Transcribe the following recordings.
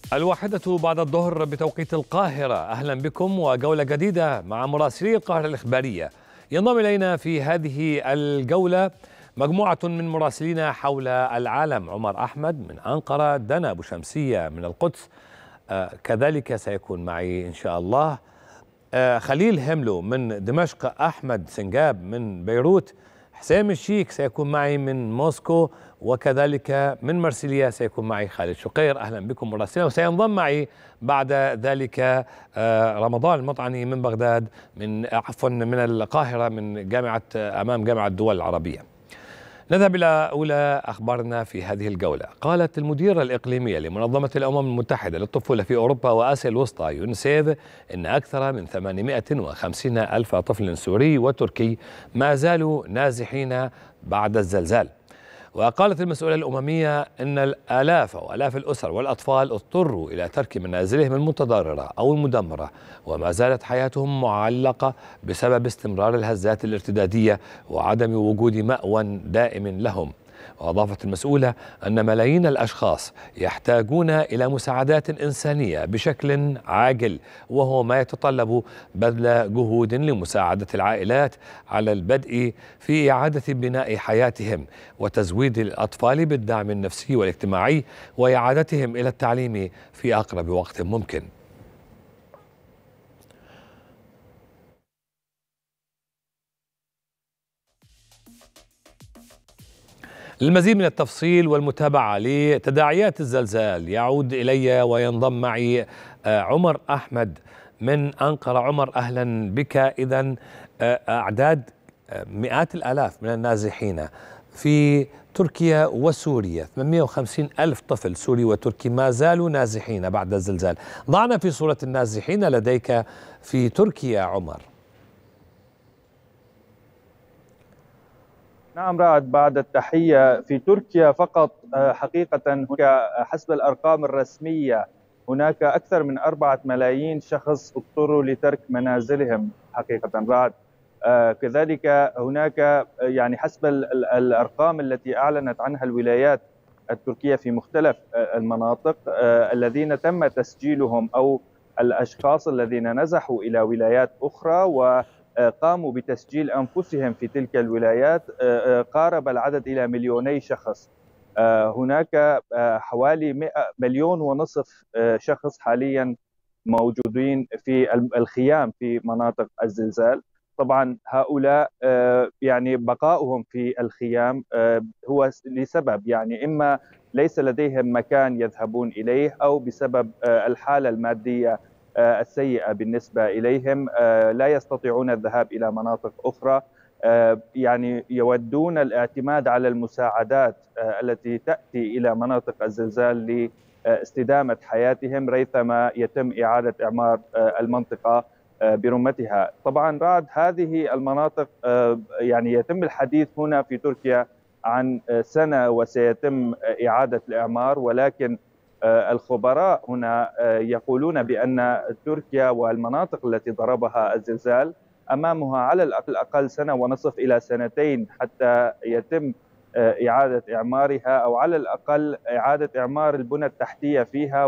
الواحدة بعد الظهر بتوقيت القاهرة. أهلا بكم وجولة جديدة مع مراسلي القاهرة الإخبارية. ينضم إلينا في هذه الجولة مجموعة من مراسلينا حول العالم: عمر أحمد من أنقرة، دنا أبو شمسية من القدس، كذلك سيكون معي إن شاء الله خليل هملو من دمشق، أحمد سنجاب من بيروت، حسام الشيك سيكون معي من موسكو، وكذلك من مرسيليا سيكون معي خالد شقير. أهلا بكم مراسلين. وسينضم معي بعد ذلك رمضان المطعني من بغداد، من القاهرة، من أمام جامعة الدول العربية. نذهب إلى أولى أخبارنا في هذه الجولة. قالت المديرة الإقليمية لمنظمة الأمم المتحدة للطفولة في أوروبا وآسيا الوسطى يونيسيف إن أكثر من 850 ألف طفل سوري وتركي ما زالوا نازحين بعد الزلزال. وقالت المسؤولة الأممية أن الآلاف وآلاف الأسر والأطفال اضطروا إلى ترك منازلهم المتضررة أو المدمرة، وما زالت حياتهم معلقة بسبب استمرار الهزات الارتدادية وعدم وجود مأوى دائم لهم. وأضافت المسؤولة أن ملايين الأشخاص يحتاجون إلى مساعدات إنسانية بشكل عاجل، وهو ما يتطلب بذل جهود لمساعدة العائلات على البدء في إعادة بناء حياتهم، وتزويد الأطفال بالدعم النفسي والاجتماعي، وإعادتهم إلى التعليم في أقرب وقت ممكن. للمزيد من التفصيل والمتابعة لتداعيات الزلزال يعود إلي وينضم معي عمر أحمد من أنقرة. عمر، أهلا بك. إذن أعداد مئات الآلاف من النازحين في تركيا وسوريا، 850 ألف طفل سوري وتركي ما زالوا نازحين بعد الزلزال. ضعنا في صورة النازحين لديك في تركيا عمر. نعم رعد، بعد التحية. في تركيا فقط حقيقة هناك حسب الأرقام الرسمية هناك أكثر من 4 ملايين شخص اضطروا لترك منازلهم حقيقة رعد. كذلك هناك يعني حسب الأرقام التي أعلنت عنها الولايات التركية في مختلف المناطق الذين تم تسجيلهم أو الأشخاص الذين نزحوا إلى ولايات أخرى وقاموا بتسجيل أنفسهم في تلك الولايات قارب العدد إلى 2 مليون شخص. هناك حوالي 1.5 مليون شخص حاليا موجودين في الخيام في مناطق الزلزال. طبعا هؤلاء يعني بقاؤهم في الخيام هو لسبب، يعني إما ليس لديهم مكان يذهبون إليه أو بسبب الحالة المادية السيئة بالنسبة إليهم لا يستطيعون الذهاب إلى مناطق أخرى. يعني يودون الاعتماد على المساعدات التي تأتي إلى مناطق الزلزال لاستدامة حياتهم ريثما يتم إعادة إعمار المنطقة برمتها. طبعا رعد، هذه المناطق يعني يتم الحديث هنا في تركيا عن سنة وسيتم إعادة الإعمار، ولكن الخبراء هنا يقولون بأن تركيا والمناطق التي ضربها الزلزال أمامها على الأقل 1.5 إلى 2 حتى يتم إعادة إعمارها، أو على الأقل إعادة إعمار البنى التحتية فيها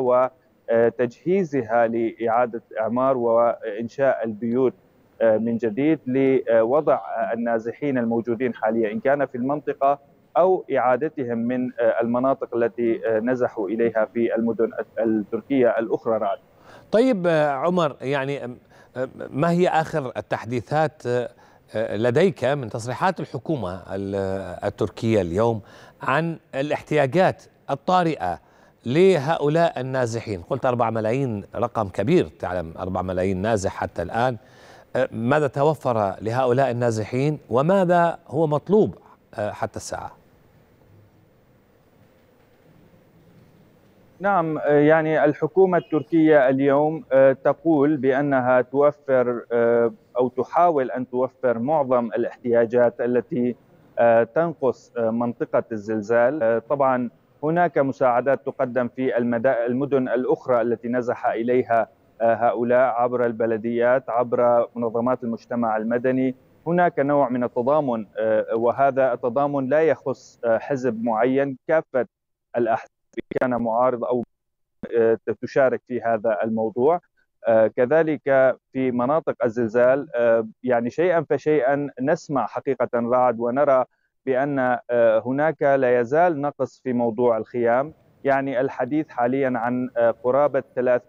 وتجهيزها لإعادة إعمار وإنشاء البيوت من جديد لوضع النازحين الموجودين حاليا إن كان في المنطقة أو إعادتهم من المناطق التي نزحوا إليها في المدن التركية الأخرى رعد. طيب عمر، يعني ما هي آخر التحديثات لديك من تصريحات الحكومة التركية اليوم عن الاحتياجات الطارئة لهؤلاء النازحين؟ قلت 4 ملايين، رقم كبير، تعلم 4 ملايين نازح حتى الآن. ماذا توفر لهؤلاء النازحين وماذا هو مطلوب حتى الساعة؟ نعم، يعني الحكومة التركية اليوم تقول بأنها توفر أو تحاول أن توفر معظم الاحتياجات التي تنقص منطقة الزلزال. طبعا هناك مساعدات تقدم في المدن الأخرى التي نزح إليها هؤلاء عبر البلديات، عبر منظمات المجتمع المدني. هناك نوع من التضامن، وهذا التضامن لا يخص حزب معين، كافة الأحزاب كان معارض أو تشارك في هذا الموضوع. كذلك في مناطق الزلزال يعني شيئا فشيئا نسمع حقيقة رعد، ونرى بأن هناك لا يزال نقص في موضوع الخيام. يعني الحديث حاليا عن قرابة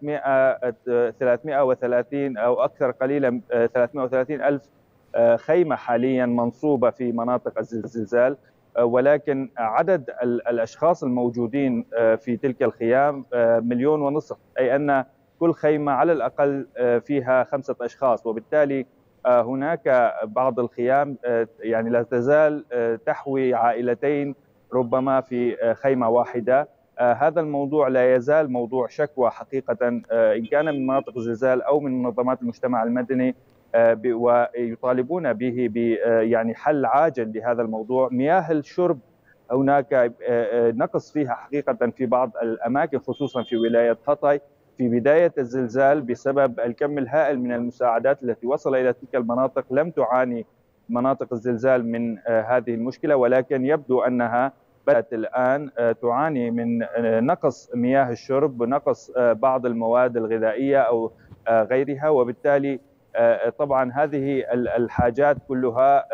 330 أو أكثر قليلا 330 ألف خيمة حاليا منصوبة في مناطق الزلزال، ولكن عدد الأشخاص الموجودين في تلك الخيام 1.5 مليون، أي أن كل خيمة على الأقل فيها 5 أشخاص، وبالتالي هناك بعض الخيام يعني لا تزال تحوي عائلتين ربما في خيمة واحدة. هذا الموضوع لا يزال موضوع شكوى حقيقة، إن كان من مناطق الزلزال أو من منظمات المجتمع المدني، ويطالبون به يعني حل عاجل لهذا الموضوع. مياه الشرب هناك نقص فيها حقيقة في بعض الأماكن، خصوصا في ولاية هطاي في بداية الزلزال، بسبب الكم الهائل من المساعدات التي وصل إلى تلك المناطق. لم تعاني مناطق الزلزال من هذه المشكلة، ولكن يبدو أنها بدأت الآن تعاني من نقص مياه الشرب ونقص بعض المواد الغذائية أو غيرها، وبالتالي طبعا هذه الحاجات كلها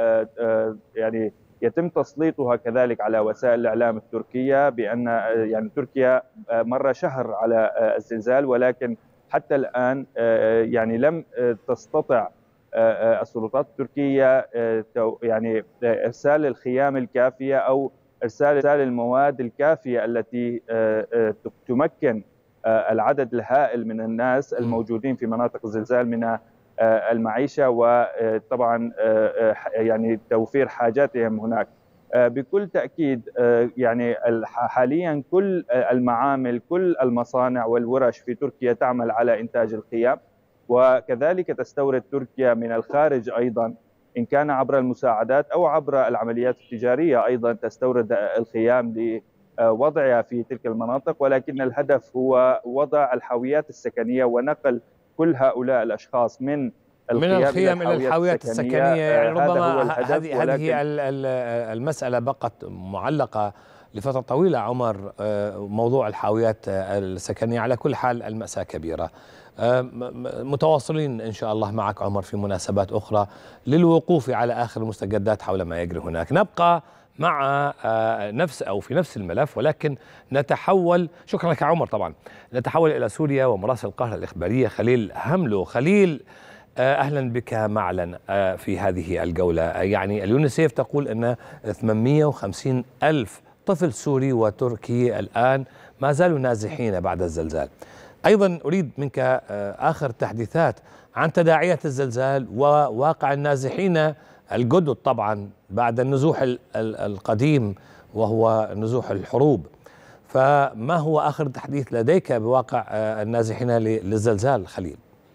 يعني يتم تسليطها كذلك على وسائل الإعلام التركية، بأن يعني تركيا مر شهر على الزلزال، ولكن حتى الآن يعني لم تستطع السلطات التركية يعني إرسال الخيام الكافية أو إرسال المواد الكافية التي تمكن العدد الهائل من الناس الموجودين في مناطق الزلزال من المعيشة، وطبعا يعني توفير حاجاتهم هناك. بكل تأكيد يعني حاليا كل المعامل، كل المصانع والورش في تركيا تعمل على إنتاج الخيام، وكذلك تستورد تركيا من الخارج أيضا، إن كان عبر المساعدات أو عبر العمليات التجارية أيضا تستورد الخيام لوضعها في تلك المناطق، ولكن الهدف هو وضع الحاويات السكنية ونقل كل هؤلاء الأشخاص من الخيام إلى الحاويات السكنية. يعني ربما هذه المسألة بقت معلقة لفترة طويلة عمر، موضوع الحاويات السكنية. على كل حال المأساة كبيرة. متواصلين إن شاء الله معك عمر في مناسبات أخرى للوقوف على آخر المستجدات حول ما يجري هناك. نبقى مع في نفس الملف، ولكن نتحول، شكرا لك عمر طبعا، نتحول إلى سوريا ومراسل القاهرة الإخبارية خليل هملو. خليل، أهلا بك معا في هذه الجولة. يعني اليونيسيف تقول أن 850 ألف طفل سوري وتركي الآن ما زالوا نازحين بعد الزلزال. أيضا أريد منك آخر تحديثات عن تداعيات الزلزال وواقع النازحين الجدد طبعا بعد النزوح القديم وهو نزوح الحروب. فما هو آخر تحديث لديك بواقع النازحين للزلزال خليل؟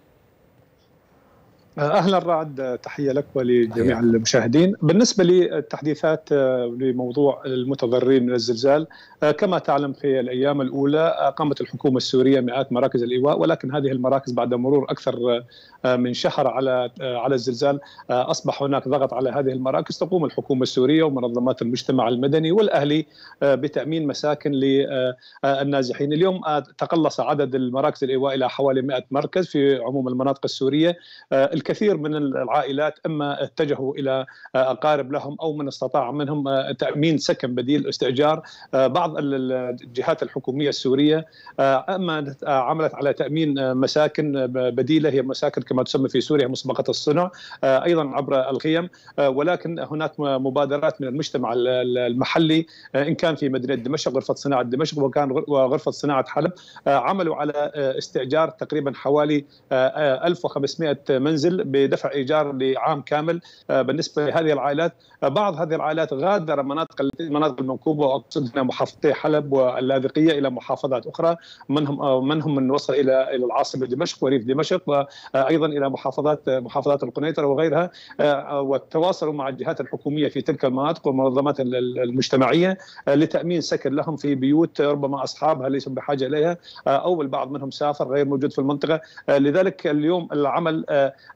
أهلا رعد، تحية لك ولجميع المشاهدين. بالنسبة للتحديثات لموضوع المتضررين من الزلزال، كما تعلم في الأيام الأولى قامت الحكومة السورية مئات مراكز الإيواء، ولكن هذه المراكز بعد مرور أكثر من شهر على الزلزال أصبح هناك ضغط على هذه المراكز. تقوم الحكومة السورية ومنظمات المجتمع المدني والأهلي بتأمين مساكن للنازحين. اليوم تقلص عدد المراكز الإيواء إلى حوالي 100 مركز في عموم المناطق السورية. الكثير من العائلات اما اتجهوا الى اقارب لهم او من استطاع منهم تامين سكن بديل استئجار. بعض الجهات الحكوميه السوريه اما عملت على تامين مساكن بديله، هي مساكن كما تسمى في سوريا مسبقه الصنع، ايضا عبر الخيم. ولكن هناك مبادرات من المجتمع المحلي، ان كان في مدينه دمشق غرفه صناعه دمشق وغرفه صناعه حلب، عملوا على استئجار تقريبا حوالي 1500 منزل بدفع ايجار لعام كامل بالنسبه لهذه العائلات. بعض هذه العائلات غادر المناطق المنكوبه، واقصد هنا محافظتي حلب واللاذقيه الى محافظات اخرى، منهم من وصل الى العاصمه دمشق وريف دمشق، وايضا الى محافظات القنيطره وغيرها، وتواصلوا مع الجهات الحكوميه في تلك المناطق والمنظمات المجتمعيه لتامين سكن لهم في بيوت ربما اصحابها ليسوا بحاجه اليها، او البعض منهم سافر غير موجود في المنطقه. لذلك اليوم العمل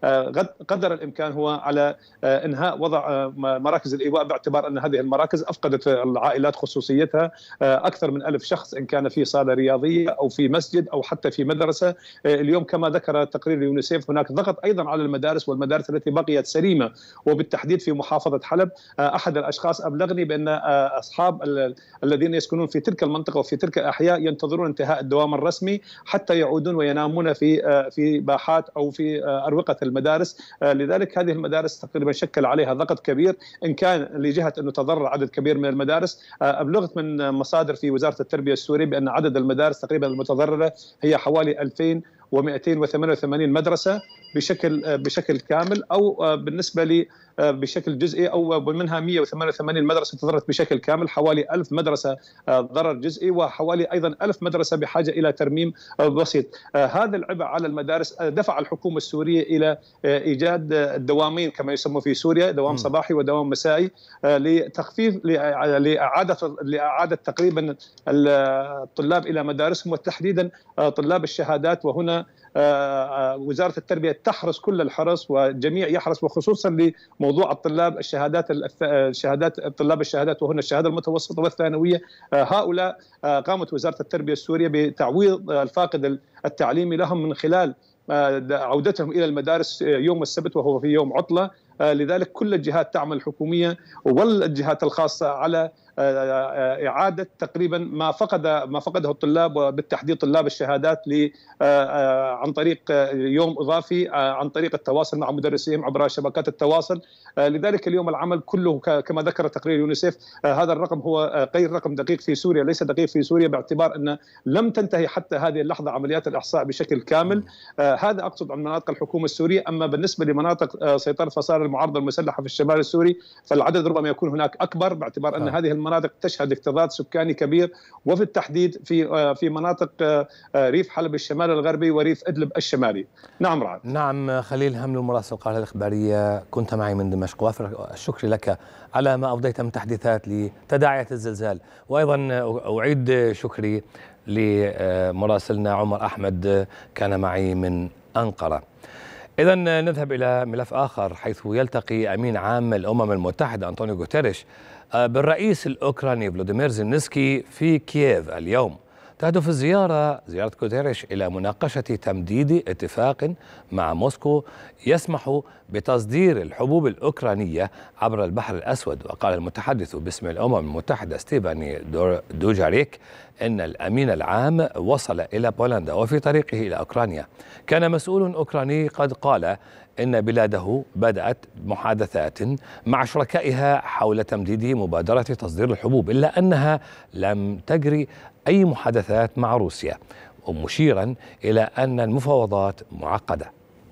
قدر الإمكان هو على إنهاء وضع مراكز الإيواء، باعتبار أن هذه المراكز أفقدت العائلات خصوصيتها. أكثر من 1000 شخص إن كان في صالة رياضية أو في مسجد أو حتى في مدرسة. اليوم كما ذكر تقرير اليونيسيف هناك ضغط أيضا على المدارس، والمدارس التي بقيت سليمة وبالتحديد في محافظة حلب. أحد الأشخاص أبلغني بأن أصحاب الذين يسكنون في تلك المنطقة وفي تلك الأحياء ينتظرون انتهاء الدوام الرسمي حتى يعودون وينامون في باحات أو في أروقة المدارس. لذلك هذه المدارس تقريبا شكل عليها ضغط كبير، إن كان لجهة أنه تضرر عدد كبير من المدارس. أبلغت من مصادر في وزارة التربية السورية بأن عدد المدارس تقريبا المتضررة هي حوالي 2288 مدرسة بشكل كامل، أو بالنسبة لي بشكل جزئي، أو منها 188 مدرسة تضررت بشكل كامل، حوالي 1000 مدرسة ضرر جزئي، وحوالي أيضا 1000 مدرسة بحاجة إلى ترميم بسيط. هذا العبء على المدارس دفع الحكومة السورية إلى إيجاد الدوامين كما يسمى في سوريا، دوام صباحي ودوام مسائي، لتخفيف لإعادة تقريبا الطلاب إلى مدارسهم، وتحديدا طلاب الشهادات. وهنا وزارة التربية تحرص كل الحرص والجميع يحرص، وخصوصا لموضوع الطلاب الشهادات طلاب الشهادات، وهنا الشهادة المتوسطة والثانوية. هؤلاء قامت وزارة التربية السورية بتعويض الفاقد التعليمي لهم من خلال عودتهم إلى المدارس يوم السبت وهو في يوم عطلة. لذلك كل الجهات تعمل الحكومية والجهات الخاصة على إعادة تقريبا ما فقده الطلاب، وبالتحديد طلاب الشهادات عن طريق يوم إضافي، عن طريق التواصل مع مدرسيهم عبر شبكات التواصل. لذلك اليوم العمل كله كما ذكر تقرير يونيسيف، هذا الرقم هو غير رقم دقيق في سوريا، ليس دقيق في سوريا، باعتبار أن لم تنتهي حتى هذه اللحظة عمليات الإحصاء بشكل كامل. هذا أقصد عن مناطق الحكومة السورية. أما بالنسبة لمناطق سيطرة فصائل المعارضة المسلحة في الشمال السوري، فالعدد ربما يكون هناك أكبر، باعتبار أن هذه المناطق تشهد اكتظاظ سكاني كبير، وفي التحديد في مناطق ريف حلب الشمال الغربي وريف إدلب الشمالي. نعم رعد. نعم خليل همل مراسل القاهرة الإخبارية، كنت معي من دمشق، وافر الشكر لك على ما أفضيت من تحديثات لتداعيات الزلزال، وأيضا أعيد شكري لمراسلنا عمر أحمد كان معي من أنقرة. إذا نذهب إلى ملف آخر، حيث يلتقي أمين عام الأمم المتحدة أنطونيو غوتيريش بالرئيس الأوكراني فلوديمير زيلينسكي في كييف اليوم. تهدف زيارة غوتيريش إلى مناقشة تمديد اتفاق مع موسكو يسمح بتصدير الحبوب الأوكرانية عبر البحر الأسود. وقال المتحدث باسم الأمم المتحدة ستيفاني دوجاريك إن الأمين العام وصل إلى بولندا وفي طريقه إلى أوكرانيا. كان مسؤول أوكراني قد قال إن بلاده بدأت محادثات مع شركائها حول تمديد مبادرة تصدير الحبوب، إلا أنها لم تجري أي محادثات مع روسيا، ومشيرا إلى أن المفاوضات معقدة.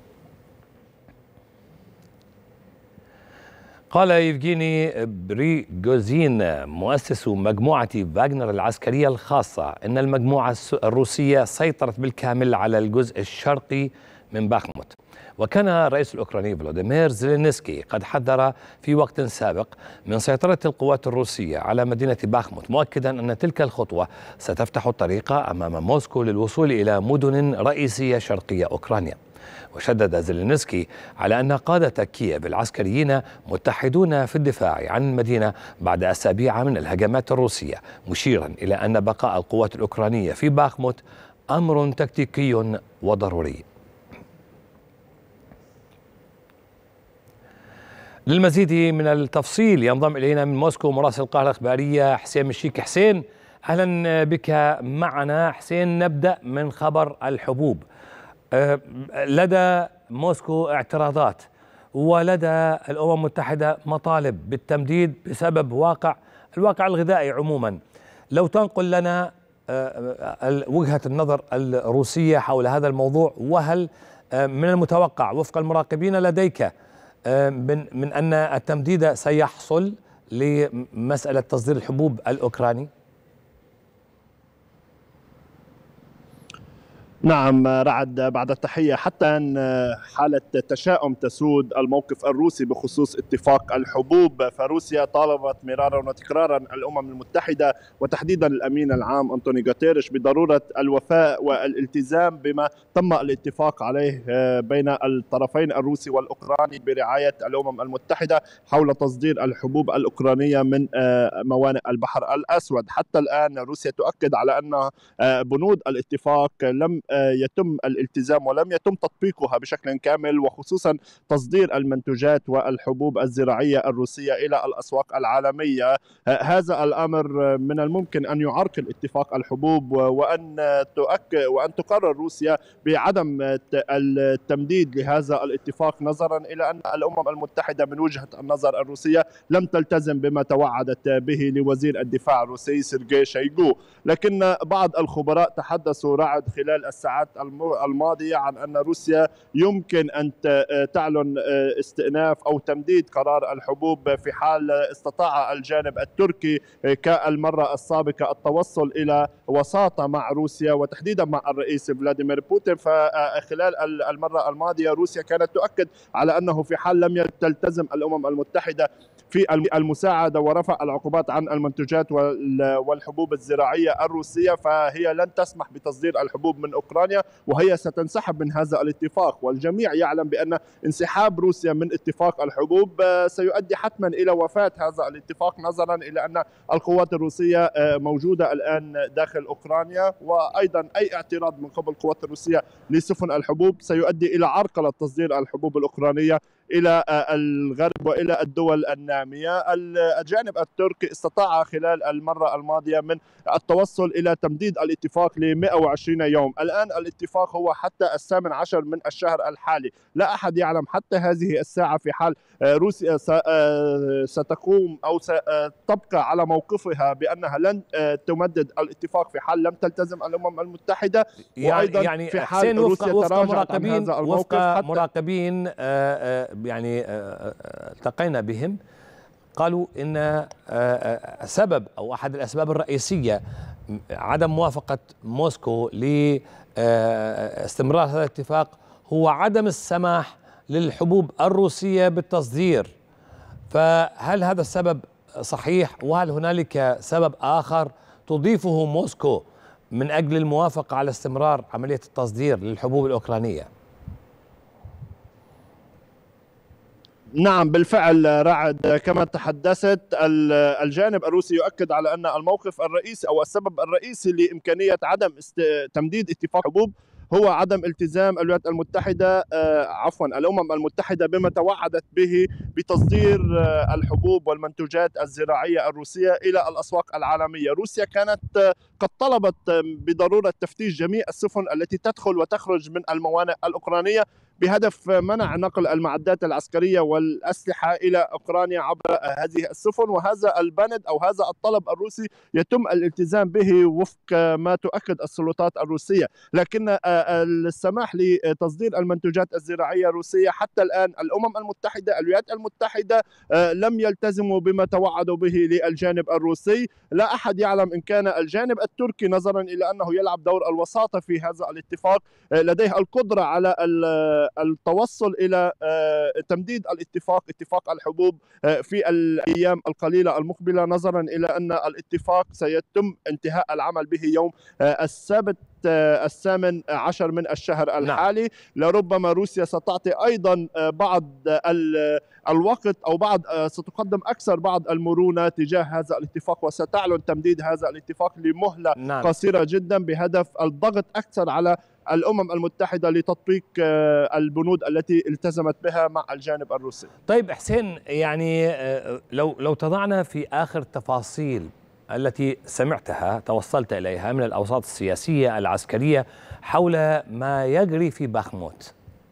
قال يفغيني بريغوزين مؤسس مجموعة فاغنر العسكرية الخاصة إن المجموعة الروسية سيطرت بالكامل على الجزء الشرقي من باخموت. وكان الرئيس الأوكراني فلوديمير زيلينسكي قد حذر في وقت سابق من سيطرة القوات الروسية على مدينة باخموت، مؤكدا أن تلك الخطوة ستفتح الطريق أمام موسكو للوصول إلى مدن رئيسية شرقية أوكرانيا. وشدد زيلينسكي على أن قادة كييف العسكريين متحدون في الدفاع عن المدينة بعد أسابيع من الهجمات الروسية، مشيرا إلى أن بقاء القوات الأوكرانية في باخموت أمر تكتيكي وضروري. للمزيد من التفصيل ينضم إلينا من موسكو مراسل القاهرة الإخبارية حسين مشيك. حسين، أهلا بك معنا. حسين، نبدأ من خبر الحبوب. لدى موسكو اعتراضات ولدى الأمم المتحدة مطالب بالتمديد بسبب الواقع الغذائي عموما. لو تنقل لنا وجهة النظر الروسية حول هذا الموضوع، وهل من المتوقع وفق المراقبين لديك من أن التمديد سيحصل لمسألة تصدير الحبوب الأوكراني؟ نعم رعد، بعد التحية. حتى أن حالة تشاؤم تسود الموقف الروسي بخصوص اتفاق الحبوب، فروسيا طالبت مرارا وتكرارا الأمم المتحدة وتحديدا الأمين العام أنطوني غوتيريش بضرورة الوفاء والالتزام بما تم الاتفاق عليه بين الطرفين الروسي والأوكراني برعاية الأمم المتحدة حول تصدير الحبوب الأوكرانية من موانئ البحر الأسود. حتى الآن روسيا تؤكد على أن بنود الاتفاق لم يتم الالتزام ولم يتم تطبيقها بشكل كامل، وخصوصا تصدير المنتوجات والحبوب الزراعية الروسية إلى الأسواق العالمية. هذا الأمر من الممكن أن يعرقل اتفاق الحبوب، وأن تقرر روسيا بعدم التمديد لهذا الاتفاق، نظرا إلى أن الأمم المتحدة من وجهة النظر الروسية لم تلتزم بما توعدت به لوزير الدفاع الروسي سيرجي شويغو. لكن بعض الخبراء تحدثوا رعد خلال الساعات الماضية عن أن روسيا يمكن أن تعلن استئناف أو تمديد قرار الحبوب في حال استطاع الجانب التركي كالمرة السابقة التوصل إلى وساطة مع روسيا وتحديدا مع الرئيس فلاديمير بوتين. فخلال المرة الماضية روسيا كانت تؤكد على أنه في حال لم تلتزم الأمم المتحدة في المساعدة ورفع العقوبات عن المنتوجات والحبوب الزراعية الروسية فهي لن تسمح بتصدير الحبوب من أوكرانيا، وهي ستنسحب من هذا الاتفاق. والجميع يعلم بأن انسحاب روسيا من اتفاق الحبوب سيؤدي حتما إلى وفاة هذا الاتفاق، نظرا إلى أن القوات الروسية موجودة الآن داخل أوكرانيا، وأيضا أي اعتراض من قبل القوات الروسية لسفن الحبوب سيؤدي إلى عرقلة تصدير الحبوب الأوكرانية إلى الغرب وإلى الدول النامية. الجانب التركي استطاع خلال المرة الماضية من التوصل إلى تمديد الاتفاق ل 120 يوم. الآن الاتفاق هو حتى 18 من الشهر الحالي. لا أحد يعلم حتى هذه الساعة في حال روسيا ستقوم أو ستبقى على موقفها بأنها لن تمدد الاتفاق في حال لم تلتزم الأمم المتحدة، وأيضا يعني في حال روسيا تراجعت عن هذا الموقف. وفق مراقبين يعني التقينا بهم قالوا إن سبب أو أحد الأسباب الرئيسية عدم موافقة موسكو لاستمرار هذا الاتفاق هو عدم السماح للحبوب الروسية بالتصدير. فهل هذا السبب صحيح، وهل هنالك سبب آخر تضيفه موسكو من أجل الموافقة على استمرار عملية التصدير للحبوب الأوكرانية؟ نعم بالفعل رعد، كما تحدثت الجانب الروسي يؤكد على أن الموقف الرئيسي أو السبب الرئيسي لإمكانية عدم تمديد اتفاق حبوب هو عدم التزام الولايات المتحدة الأمم المتحدة بما توعدت به بتصدير الحبوب والمنتوجات الزراعية الروسية إلى الأسواق العالمية. روسيا كانت قد طلبت بضرورة تفتيش جميع السفن التي تدخل وتخرج من الموانئ الأوكرانية بهدف منع نقل المعدات العسكرية والأسلحة إلى أوكرانيا عبر هذه السفن، وهذا البند أو هذا الطلب الروسي يتم الالتزام به وفق ما تؤكد السلطات الروسية. لكن السماح لتصدير المنتوجات الزراعية الروسية حتى الآن الأمم المتحدة الولايات المتحدة لم يلتزموا بما توعدوا به للجانب الروسي. لا أحد يعلم إن كان الجانب التركي نظرا إلى أنه يلعب دور الوساطة في هذا الاتفاق لديه القدرة على التوصل إلى تمديد اتفاق الحبوب في الأيام القليلة المقبلة، نظرا إلى أن الاتفاق سيتم انتهاء العمل به يوم السبت 18 من الشهر الحالي. لربما روسيا ستعطي أيضا بعض الوقت أو ستقدم أكثر بعض المرونة تجاه هذا الاتفاق، وستعلن تمديد هذا الاتفاق لمهلة قصيرة جدا بهدف الضغط أكثر على الأمم المتحدة لتطبيق البنود التي التزمت بها مع الجانب الروسي. طيب حسين، يعني لو تضعنا في آخر تفاصيل التي سمعتها توصلت إليها من الأوساط السياسية العسكرية حول ما يجري في باخموت.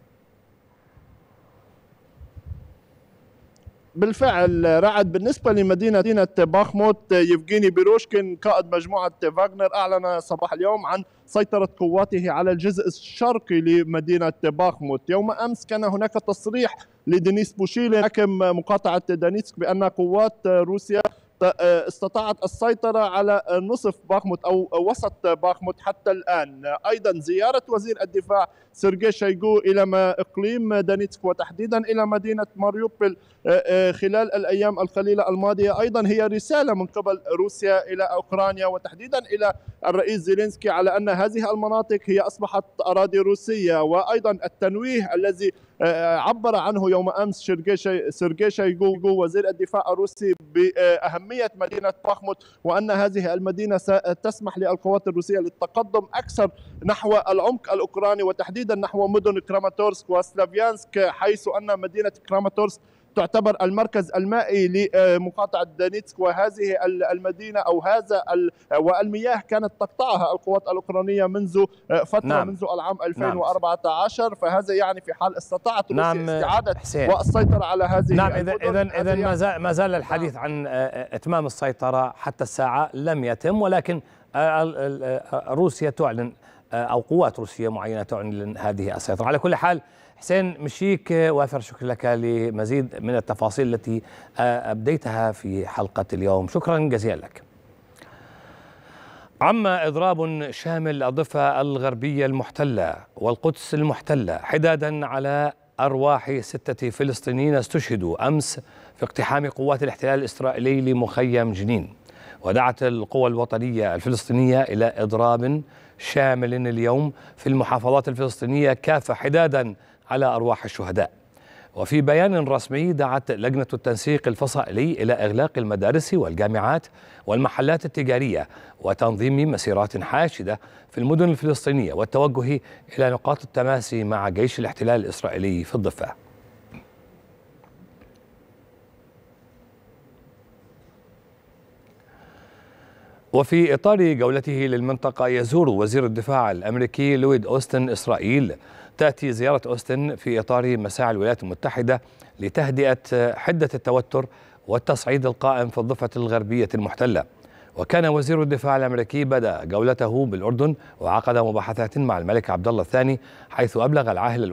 بالفعل رعد، بالنسبة لمدينة باخموت يفغيني بيروشكين قائد مجموعة فاغنر أعلن صباح اليوم عن سيطرة قواته على الجزء الشرقي لمدينة باخموت. يوم أمس كان هناك تصريح لدينيس بوشيلين حاكم مقاطعة دانيتسك بأن قوات روسيا استطاعت السيطرة على نصف باخموت أو وسط باخموت حتى الآن. أيضا زيارة وزير الدفاع سيرجي شويغو إلى إقليم دونيتسك وتحديدا إلى مدينة ماريوبول خلال الأيام القليلة الماضية أيضا هي رسالة من قبل روسيا إلى أوكرانيا وتحديدا إلي الرئيس زيلينسكي على أن هذه المناطق هي أصبحت أراضي روسية. وأيضا التنويه الذي عبر عنه يوم أمس سيرجي شويغو وزير الدفاع الروسي بأهمية مدينة باخموت وأن هذه المدينة ستسمح للقوات الروسية للتقدم أكثر نحو العمق الأوكراني وتحديدا نحو مدن كراماتورسك وسلافيانسك، حيث أن مدينة كراماتورسك تعتبر المركز المائي لمقاطعة دونيتسك، وهذه المدينة أو والمياه كانت تقطعها القوات الأوكرانية منذ فترة. نعم. منذ العام 2014. نعم. فهذا يعني في حال استطاعت روسيا استعادة والسيطرة على هذه. نعم. إذا ما زال الحديث عن إتمام السيطرة حتى الساعة لم يتم، ولكن روسيا تعلن أو قوات روسية معينة تعلن هذه السيطرة. على كل حال حسين مشيك، وافر شكر لك لمزيد من التفاصيل التي أبديتها في حلقة اليوم، شكرا جزيلا لك. عم إضراب شامل الضفة الغربية المحتلة والقدس المحتلة حدادا على أرواح 6 فلسطينيين استشهدوا أمس في اقتحام قوات الاحتلال الإسرائيلي لمخيم جنين. ودعت القوى الوطنية الفلسطينية إلى إضراب شامل اليوم في المحافظات الفلسطينية كافة حدادا على أرواح الشهداء. وفي بيان رسمي دعت لجنة التنسيق الفصائلي إلى إغلاق المدارس والجامعات والمحلات التجارية وتنظيم مسيرات حاشدة في المدن الفلسطينية والتوجه إلى نقاط التماسي مع جيش الاحتلال الإسرائيلي في الضفة. وفي إطار جولته للمنطقة يزور وزير الدفاع الأمريكي لويد أوستن إسرائيل. تأتي زيارة أوستن في إطار مساعي الولايات المتحدة لتهدئة حدة التوتر والتصعيد القائم في الضفة الغربية المحتلة. وكان وزير الدفاع الأمريكي بدأ جولته بالأردن وعقد مباحثات مع الملك عبد الله الثاني، حيث أبلغ العاهل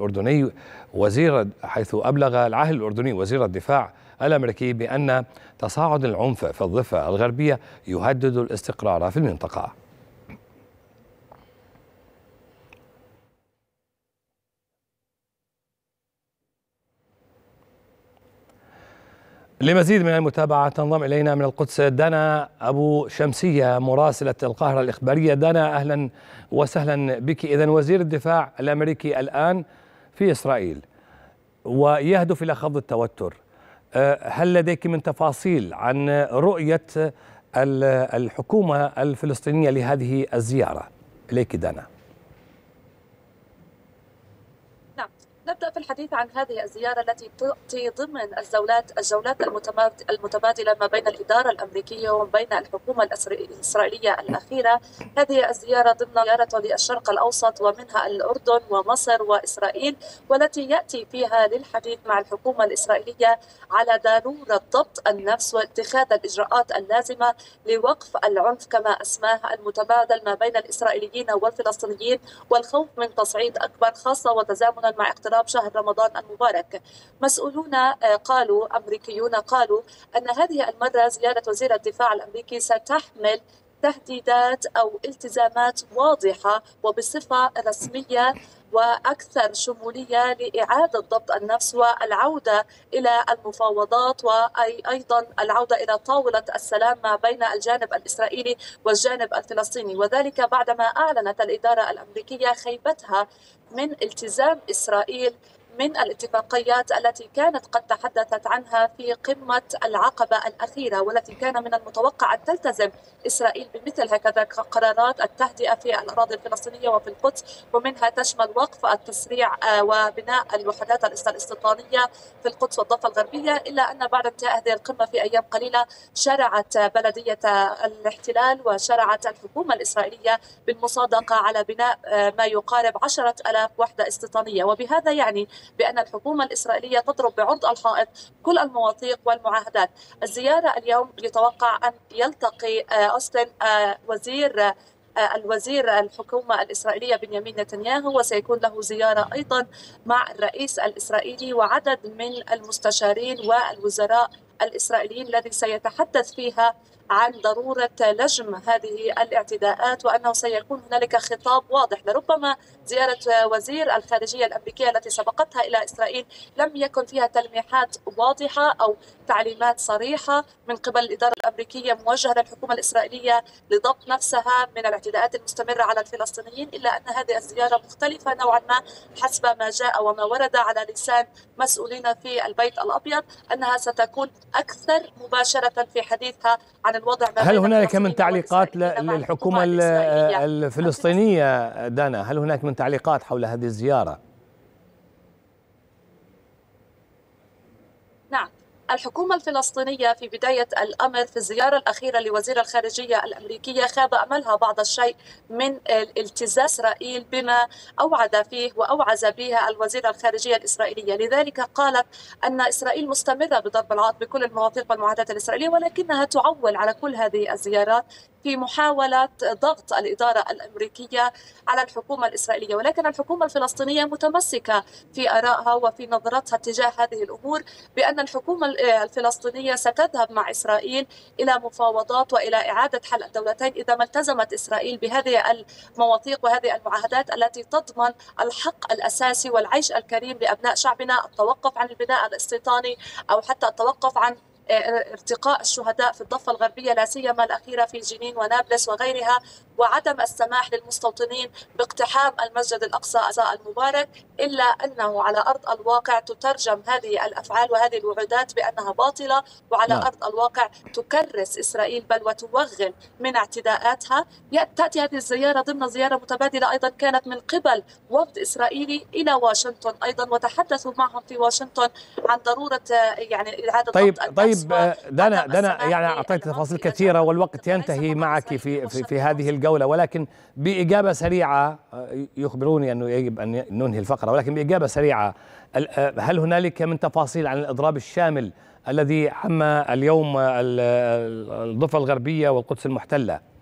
الأردني وزير الدفاع الأمريكي بأن تصاعد العنف في الضفة الغربية يهدد الاستقرار في المنطقة. لمزيد من المتابعة تنضم إلينا من القدس دانا أبو شمسية مراسلة القاهرة الإخبارية. دانا أهلا وسهلا بك. إذن وزير الدفاع الأمريكي الآن في إسرائيل ويهدف إلى خفض التوتر، هل لديك من تفاصيل عن رؤية الحكومة الفلسطينية لهذه الزيارة؟ إليك دانا. نبدأ في الحديث عن هذه الزيارة التي تأتي ضمن الجولات المتبادلة ما بين الإدارة الأمريكية وما بين الحكومة الإسرائيلية الأخيرة. هذه الزيارة ضمن زيارة للشرق الأوسط ومنها الأردن ومصر وإسرائيل، والتي يأتي فيها للحديث مع الحكومة الإسرائيلية على ضرورة ضبط النفس واتخاذ الإجراءات اللازمة لوقف العنف كما أسماه المتبادل ما بين الإسرائيليين والفلسطينيين والخوف من تصعيد أكبر، خاصة وتزامنا مع اقتراب شهر رمضان المبارك. مسؤولون أمريكيون قالوا أن هذه المرة زيارة وزير الدفاع الأمريكي ستحمل تهديدات أو التزامات واضحة وبصفة رسمية وأكثر شمولية لإعادة ضبط النفس والعودة إلى المفاوضات وأيضا العودة إلى طاولة السلام ما بين الجانب الإسرائيلي والجانب الفلسطيني، وذلك بعدما أعلنت الإدارة الأمريكية خيبتها من التزام إسرائيل من الاتفاقيات التي كانت قد تحدثت عنها في قمة العقبة الأخيرة، والتي كان من المتوقع أن تلتزم إسرائيل بمثل هكذا قرارات التهدئة في الأراضي الفلسطينية وفي القدس، ومنها تشمل وقف التسريع وبناء الوحدات الاستيطانية في القدس والضفة الغربية. إلا أن بعد انتهاء هذه القمة في أيام قليلة شرعت بلدية الاحتلال وشرعت الحكومة الإسرائيلية بالمصادقة على بناء ما يقارب 10,000 وحدة استيطانية، وبهذا يعني بأن الحكومة الإسرائيلية تضرب بعرض الحائط كل المواثيق والمعاهدات. الزيارة اليوم يتوقع أن يلتقي أوستن الوزير الحكومة الإسرائيلية بنيامين نتنياهو، وسيكون له زيارة أيضا مع الرئيس الإسرائيلي وعدد من المستشارين والوزراء الإسرائيليين الذي سيتحدث فيها عن ضرورة لجم هذه الاعتداءات، وأنه سيكون هنالك خطاب واضح. لربما زيارة وزير الخارجية الأمريكية التي سبقتها إلى إسرائيل لم يكن فيها تلميحات واضحة أو تعليمات صريحة من قبل الإدارة الأمريكية موجهة للحكومة الإسرائيلية لضبط نفسها من الاعتداءات المستمرة على الفلسطينيين، إلا أن هذه الزيارة مختلفة نوعا ما حسب ما جاء وما ورد على لسان مسؤولين في البيت الأبيض، أنها ستكون أكثر مباشرة في حديثها عن الوضع ما هل بين هنالك من الفلسطينيين تعليقات للحكومة الفلسطينية دانا؟ هل هناك من تعليقات حول هذه الزيارة؟ نعم، الحكومة الفلسطينية في بداية الأمر في الزيارة الأخيرة لوزير الخارجية الأمريكية خاب أملها بعض الشيء من التزام إسرائيل بما أوعد فيه وأوعز به الوزير الخارجية الإسرائيلية. لذلك قالت أن إسرائيل مستمرة بضرب العاط بكل المواثيق والمعاهدات الإسرائيلية، ولكنها تعول على كل هذه الزيارات في محاولة ضغط الإدارة الأمريكية على الحكومة الإسرائيلية. ولكن الحكومة الفلسطينية متمسكة في آرائها وفي نظرتها تجاه هذه الأمور، بأن الحكومة الفلسطينية ستذهب مع إسرائيل إلى مفاوضات وإلى إعادة حل الدولتين إذا ما التزمت إسرائيل بهذه المواثيق وهذه المعاهدات التي تضمن الحق الأساسي والعيش الكريم لأبناء شعبنا، التوقف عن البناء الاستيطاني أو حتى التوقف عن ارتقاء الشهداء في الضفة الغربية لا سيما الأخيرة في جنين ونابلس وغيرها، وعدم السماح للمستوطنين باقتحام المسجد الأقصى المبارك، إلا أنه على أرض الواقع تترجم هذه الأفعال وهذه الوعودات بأنها باطلة، وعلى أرض الواقع تكرس إسرائيل بل وتوغل من اعتداءاتها. تأتي هذه الزيارة ضمن زيارة متبادلة أيضا كانت من قبل وفد إسرائيلي إلى واشنطن أيضا، وتحدثوا معهم في واشنطن عن ضرورة يعني إعادة طيب دانا يعني أعطيت تفاصيل كثيرة والوقت ينتهي معك في هذه الجولة، ولكن بإجابة سريعة يخبروني أنه يجب أن ننهي الفقرة، ولكن بإجابة سريعة، هل هنالك من تفاصيل عن الإضراب الشامل الذي عم اليوم الضفة الغربية والقدس المحتلة؟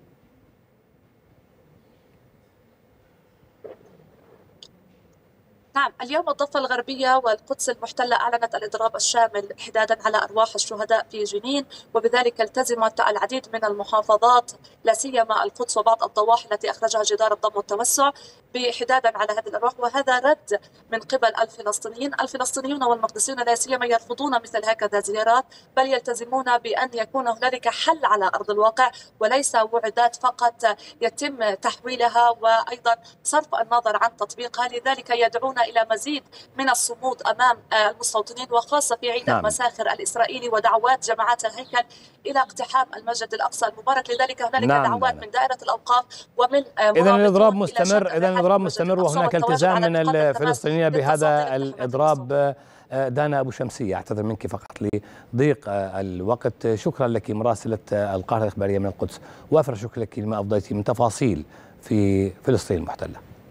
نعم، اليوم الضفة الغربية والقدس المحتلة أعلنت الإضراب الشامل حدادا على أرواح الشهداء في جنين، وبذلك التزمت العديد من المحافظات لا سيما القدس وبعض الضواحي التي أخرجها جدار الضم والتوسع بحدادا على هذه الأرواح، وهذا رد من قبل الفلسطينيون والمقدسيون لا سيما يرفضون مثل هكذا زيارات، بل يلتزمون بأن يكون هنالك حل على أرض الواقع وليس وعدات فقط يتم تحويلها وأيضا صرف النظر عن تطبيقها. لذلك يدعون إلى مزيد من الصمود أمام المستوطنين، وخاصة في عيد المساخر الإسرائيلي ودعوات جماعات الهيكل إلى اقتحام المسجد الأقصى المبارك. لذلك هنالك دعوات من دائرة الأوقاف ومن إذن الإضراب مستمر وهناك التزام من الفلسطينيين بهذا الإضراب. دانا أبو شمسية، أعتذر منك فقط لضيق الوقت. شكرا لك مراسلة القاهرة الإخبارية من القدس، وافر شكرا لك لما أفضيتي من تفاصيل في فلسطين المحتلة.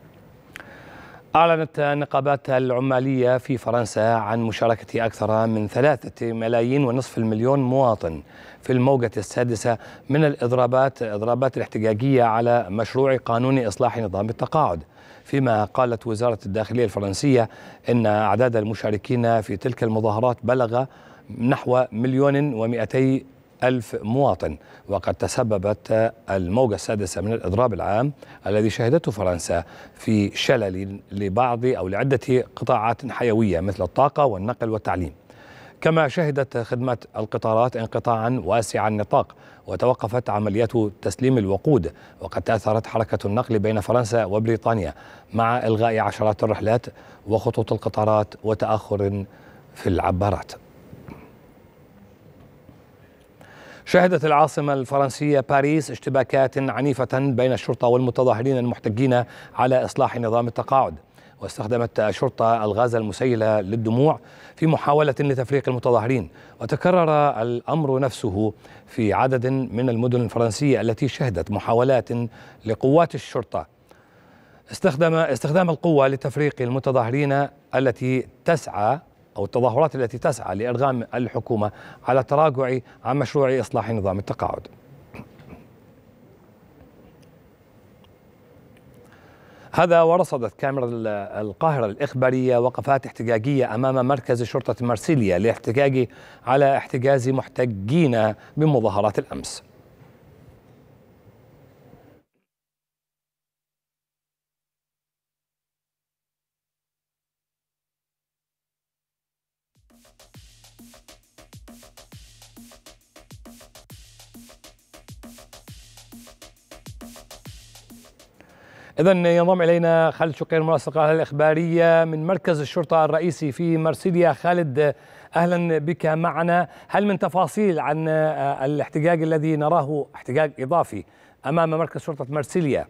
أعلنت النقابات العمالية في فرنسا عن مشاركة أكثر من 3.5 ملايين مواطن في الموجة السادسة من الإضرابات الاحتجاجية على مشروع قانون إصلاح نظام التقاعد، فيما قالت وزارة الداخلية الفرنسية إن أعداد المشاركين في تلك المظاهرات بلغ نحو 1,200,000 مواطن. وقد تسببت الموجة السادسة من الإضراب العام الذي شهدته فرنسا في شلل لبعض أو لعدة قطاعات حيوية مثل الطاقة والنقل والتعليم. كما شهدت خدمات القطارات انقطاعا واسع النطاق وتوقفت عمليات تسليم الوقود، وقد تأثرت حركة النقل بين فرنسا وبريطانيا مع إلغاء عشرات الرحلات وخطوط القطارات وتأخر في العبارات. شهدت العاصمة الفرنسية باريس اشتباكات عنيفة بين الشرطة والمتظاهرين المحتجين على إصلاح نظام التقاعد، واستخدمت الشرطة الغاز المسيل للدموع في محاولة لتفريق المتظاهرين. وتكرر الأمر نفسه في عدد من المدن الفرنسية التي شهدت محاولات لقوات الشرطة استخدام القوة لتفريق المتظاهرين التي تسعى أو التظاهرات التي تسعى لإرغام الحكومة على التراجع عن مشروع إصلاح نظام التقاعد. هذا ورصدت كاميرا القاهرة الإخبارية وقفات احتجاجية أمام مركز شرطة مرسيليا للاحتجاج على احتجاز محتجين بمظاهرات الأمس. إذن ينضم إلينا خالد شقير مراسل القاهرة الإخبارية من مركز الشرطة الرئيسي في مرسيليا. خالد، أهلا بك معنا. هل من تفاصيل عن الاحتجاج الذي نراه احتجاج إضافي أمام مركز شرطة مرسيليا؟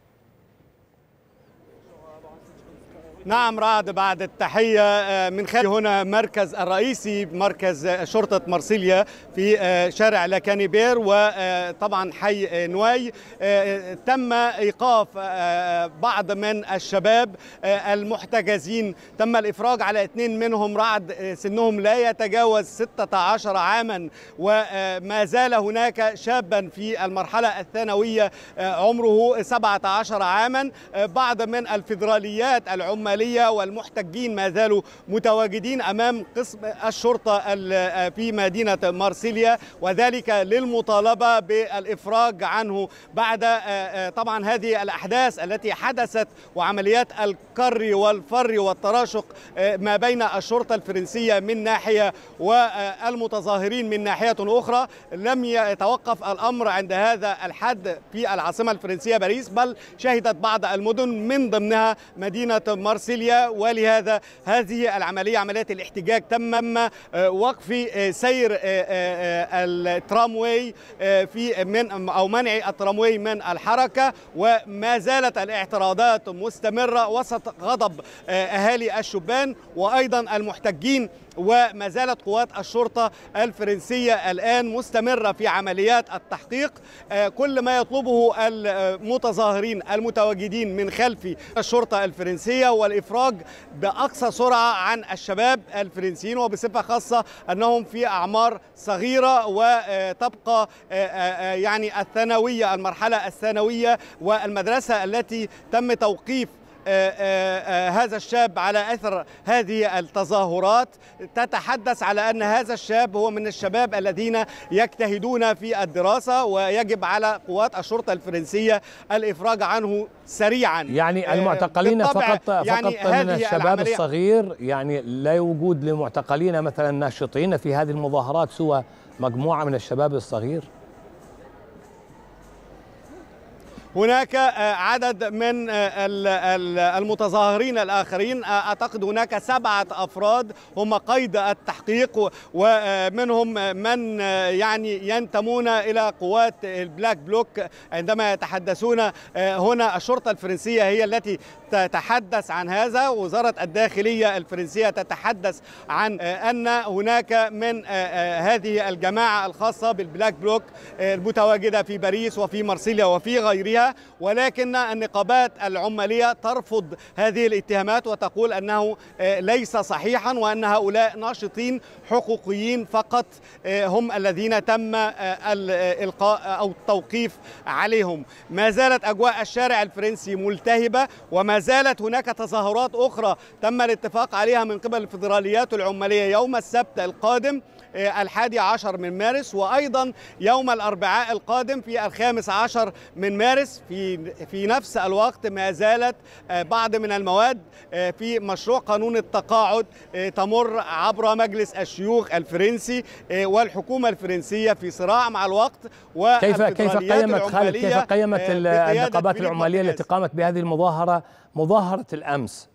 نعم رعد، بعد التحية من خلال هنا مركز الرئيسي مركز شرطة مرسيليا في شارع لاكانيبير وطبعا حي نواي. تم إيقاف بعض من الشباب المحتجزين، تم الإفراج على 2 منهم رعد سنهم لا يتجاوز 16 عاما، وما زال هناك شابا في المرحلة الثانوية عمره 17 عاما. بعض من الفيدراليات العمالية والمحتجين ما زالوا متواجدين أمام قسم الشرطة في مدينة مرسيليا، وذلك للمطالبة بالإفراج عنه بعد طبعا هذه الأحداث التي حدثت وعمليات الكر والفر والتراشق ما بين الشرطة الفرنسية من ناحية والمتظاهرين من ناحية أخرى. لم يتوقف الأمر عند هذا الحد في العاصمة الفرنسية باريس، بل شهدت بعض المدن من ضمنها مدينة مرسيليا، ولهذا هذه العملية عملية الاحتجاج تم وقف سير الترامواي أو منع الترامواي من الحركة، وما زالت الاعتراضات مستمرة وسط غضب أهالي الشبان وأيضا المحتجين. وما زالت قوات الشرطة الفرنسية الآن مستمرة في عمليات التحقيق. كل ما يطلبه المتظاهرين المتواجدين من خلف الشرطة الفرنسية والإفراج بأقصى سرعة عن الشباب الفرنسيين، وبصفة خاصة أنهم في أعمار صغيرة وتبقى يعني الثانوية، المرحلة الثانوية والمدرسة التي تم توقيف هذا الشاب على أثر هذه التظاهرات. تتحدث على أن هذا الشاب هو من الشباب الذين يجتهدون في الدراسة، ويجب على قوات الشرطة الفرنسية الإفراج عنه سريعا. يعني المعتقلين فقط من الشباب الصغير، يعني لا وجود لمعتقلين مثلا ناشطين في هذه المظاهرات سوى مجموعة من الشباب الصغير؟ هناك عدد من المتظاهرين الآخرين، أعتقد هناك 7 أفراد هم قيد التحقيق، ومنهم من يعني ينتمون إلى قوات البلاك بلوك. عندما يتحدثون هنا الشرطة الفرنسية هي التي تتحدث عن هذا، وزارة الداخلية الفرنسية تتحدث عن أن هناك من هذه الجماعة الخاصة بالبلاك بلوك المتواجدة في باريس وفي مرسيليا وفي غيرها، ولكن النقابات العمالية ترفض هذه الاتهامات وتقول أنه ليس صحيحا، وأن هؤلاء ناشطين حقوقيين فقط هم الذين تم الإلقاء أو التوقيف عليهم. ما زالت أجواء الشارع الفرنسي ملتهبة، وما زالت هناك تظاهرات أخرى تم الاتفاق عليها من قبل الفيدراليات العمالية يوم السبت القادم 11 من مارس، وأيضا يوم الأربعاء القادم في 15 من مارس. في نفس الوقت ما زالت بعض من المواد في مشروع قانون التقاعد تمر عبر مجلس الشيوخ الفرنسي، والحكومة الفرنسية في صراع مع الوقت. كيف قيمت النقابات العمالية التي قامت بهذه مظاهرة الأمس؟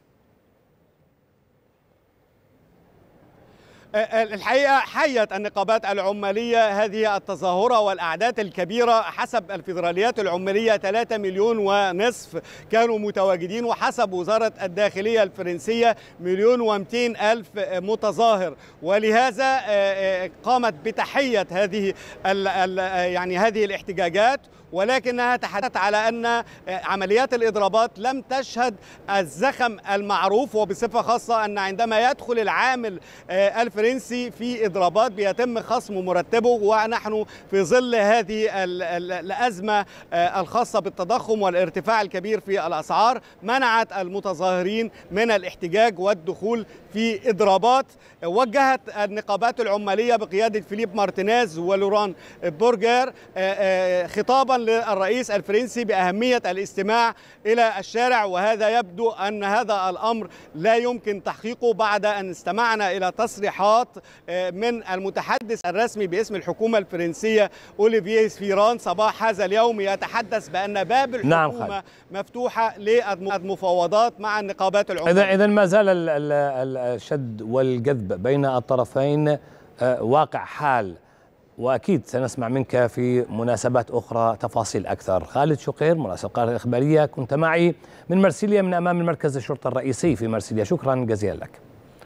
الحقيقة حيت النقابات العمالية هذه التظاهرة والأعداد الكبيرة. حسب الفيدراليات العمالية 3.5 مليون كانوا متواجدين، وحسب وزارة الداخلية الفرنسية 1,200,000 متظاهر. ولهذا قامت بتحية هذه الاحتجاجات، ولكنها تحدثت على أن عمليات الإضرابات لم تشهد الزخم المعروف، وبصفة خاصة أن عندما يدخل العامل الفرنسي في إضرابات بيتم خصم مرتبه، ونحن في ظل هذه الأزمة الخاصة بالتضخم والارتفاع الكبير في الأسعار منعت المتظاهرين من الاحتجاج والدخول في إضرابات. وجهت النقابات العمالية بقيادة فيليب مارتينيز ولوران بورجر خطابا للرئيس الفرنسي بأهمية الاستماع إلى الشارع، وهذا يبدو أن هذا الأمر لا يمكن تحقيقه بعد أن استمعنا إلى تصريحات من المتحدث الرسمي باسم الحكومة الفرنسية أوليفييه سفيران صباح هذا اليوم، يتحدث بأن باب الحكومة مفتوحة للمفاوضات مع النقابات العمالية. إذا ما زال الشد والجذب بين الطرفين واقع حال، وأكيد سنسمع منك في مناسبات أخرى تفاصيل أكثر. خالد شقير مراسل القاهرة الإخبارية، كنت معي من مرسيليا من أمام المركز الشرطة الرئيسي في مرسيليا، شكرا جزيلا لك.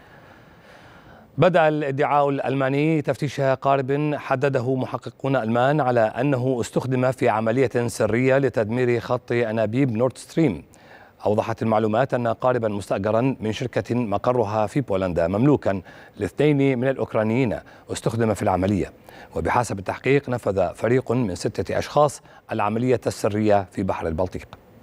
بدأ الادعاء الألماني تفتيش قارب حدده محققون ألمان على أنه استخدم في عملية سرية لتدمير خط أنابيب نورد ستريم. أوضحت المعلومات أن قاربا مستأجرا من شركة مقرها في بولندا مملوكا لاثنين من الأوكرانيين استخدم في العملية، وبحسب التحقيق نفذ فريق من 6 أشخاص العملية السرية في بحر البلطيق.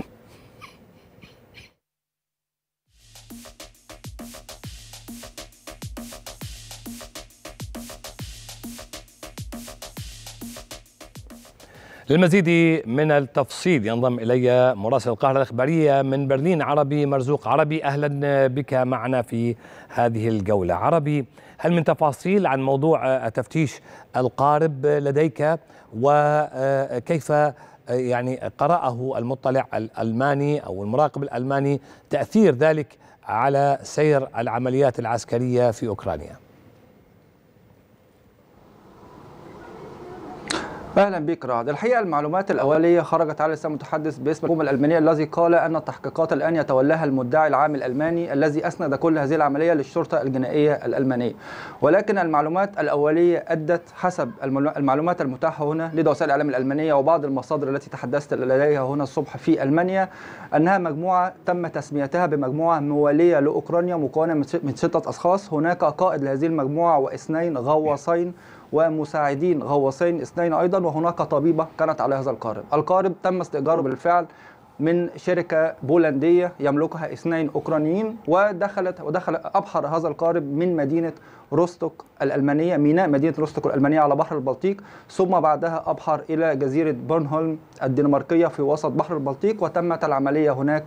للمزيد من التفصيل ينضم إلي مراسل القاهرة الإخبارية من برلين عربي مرزوق. عربي، أهلا بك معنا في هذه الجولة. عربي، هل من تفاصيل عن موضوع تفتيش القارب لديك، وكيف يعني قرأه المطلع الألماني أو المراقب الألماني تأثير ذلك على سير العمليات العسكرية في أوكرانيا؟ اهلا بك رعد. الحقيقه المعلومات الاوليه خرجت على لسان متحدث باسم الحكومه الالمانيه الذي قال ان التحقيقات الان يتولاها المدعي العام الالماني الذي اسند كل هذه العمليه للشرطه الجنائيه الالمانيه، ولكن المعلومات الاوليه ادت حسب المعلومات المتاحه هنا لدى وسائل الاعلام الالمانيه وبعض المصادر التي تحدثت لديها هنا الصبح في المانيا انها مجموعه تم تسميتها بمجموعه مواليه لاوكرانيا مكونه من 6 اشخاص. هناك قائد لهذه المجموعه و2 غواصين ومساعدين غواصين 2 أيضا، وهناك طبيبة كانت على هذا القارب. القارب تم استئجاره بالفعل من شركة بولندية يملكها 2 أوكرانيين، ودخل أبحر هذا القارب من مدينة روستوك الألمانية، ميناء مدينة روستوك الألمانية على بحر البلطيق، ثم بعدها أبحر إلى جزيرة بورنهولم الدنماركية في وسط بحر البلطيق، وتمت العملية هناك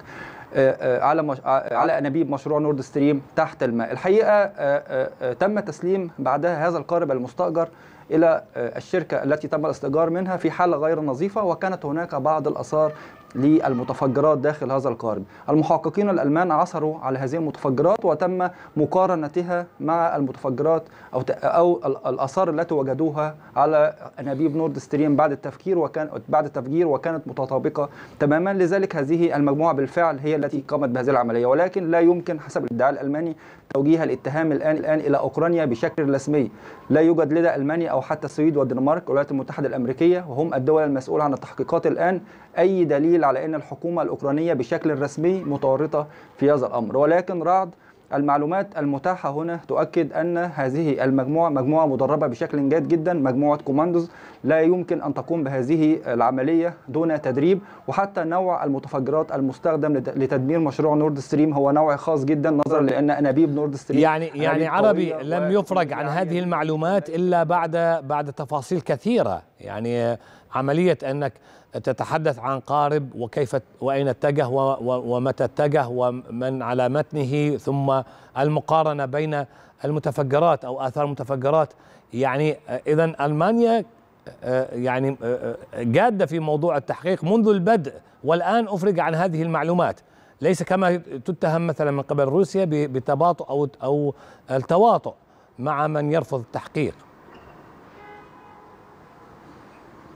على أنابيب مشروع نورد ستريم تحت الماء. الحقيقة تم تسليم بعدها هذا القارب المستأجر إلى الشركة التي تم الاستئجار منها في حالة غير نظيفة، وكانت هناك بعض الآثار للمتفجرات داخل هذا القارب. المحققين الألمان عثروا على هذه المتفجرات وتم مقارنتها مع المتفجرات أو الآثار التي وجدوها على أنابيب نورد ستريم بعد التفجير وكانت متطابقة تماما. لذلك هذه المجموعة بالفعل هي التي قامت بهذه العملية، ولكن لا يمكن حسب الادعاء الألماني توجيه الاتهام الآن إلى أوكرانيا بشكل رسمي. لا يوجد لدى ألمانيا أو حتى السويد والدنمارك والولايات المتحدة الأمريكية وهم الدول المسؤولة عن التحقيقات الآن أي دليل على أن الحكومة الأوكرانية بشكل رسمي متورطة في هذا الأمر. ولكن رعد المعلومات المتاحة هنا تؤكد أن هذه المجموعة مجموعة مدربة بشكل جيد جدا، مجموعة كوماندوز لا يمكن أن تقوم بهذه العملية دون تدريب، وحتى نوع المتفجرات المستخدم لتدمير مشروع نورد ستريم هو نوع خاص جدا نظرا لأن أنابيب نورد ستريم يعني عربي لم يفرج عن هذه المعلومات إلا بعد تفاصيل كثيرة. يعني عملية أنك تتحدث عن قارب وكيف وأين اتجه ومتى اتجه ومن على متنه، ثم المقارنة بين المتفجرات أو آثار المتفجرات. يعني إذن ألمانيا يعني جادة في موضوع التحقيق منذ البدء، والآن أفرج عن هذه المعلومات، ليس كما تتهم مثلا من قبل روسيا بتباطؤ أو التواطؤ مع من يرفض التحقيق.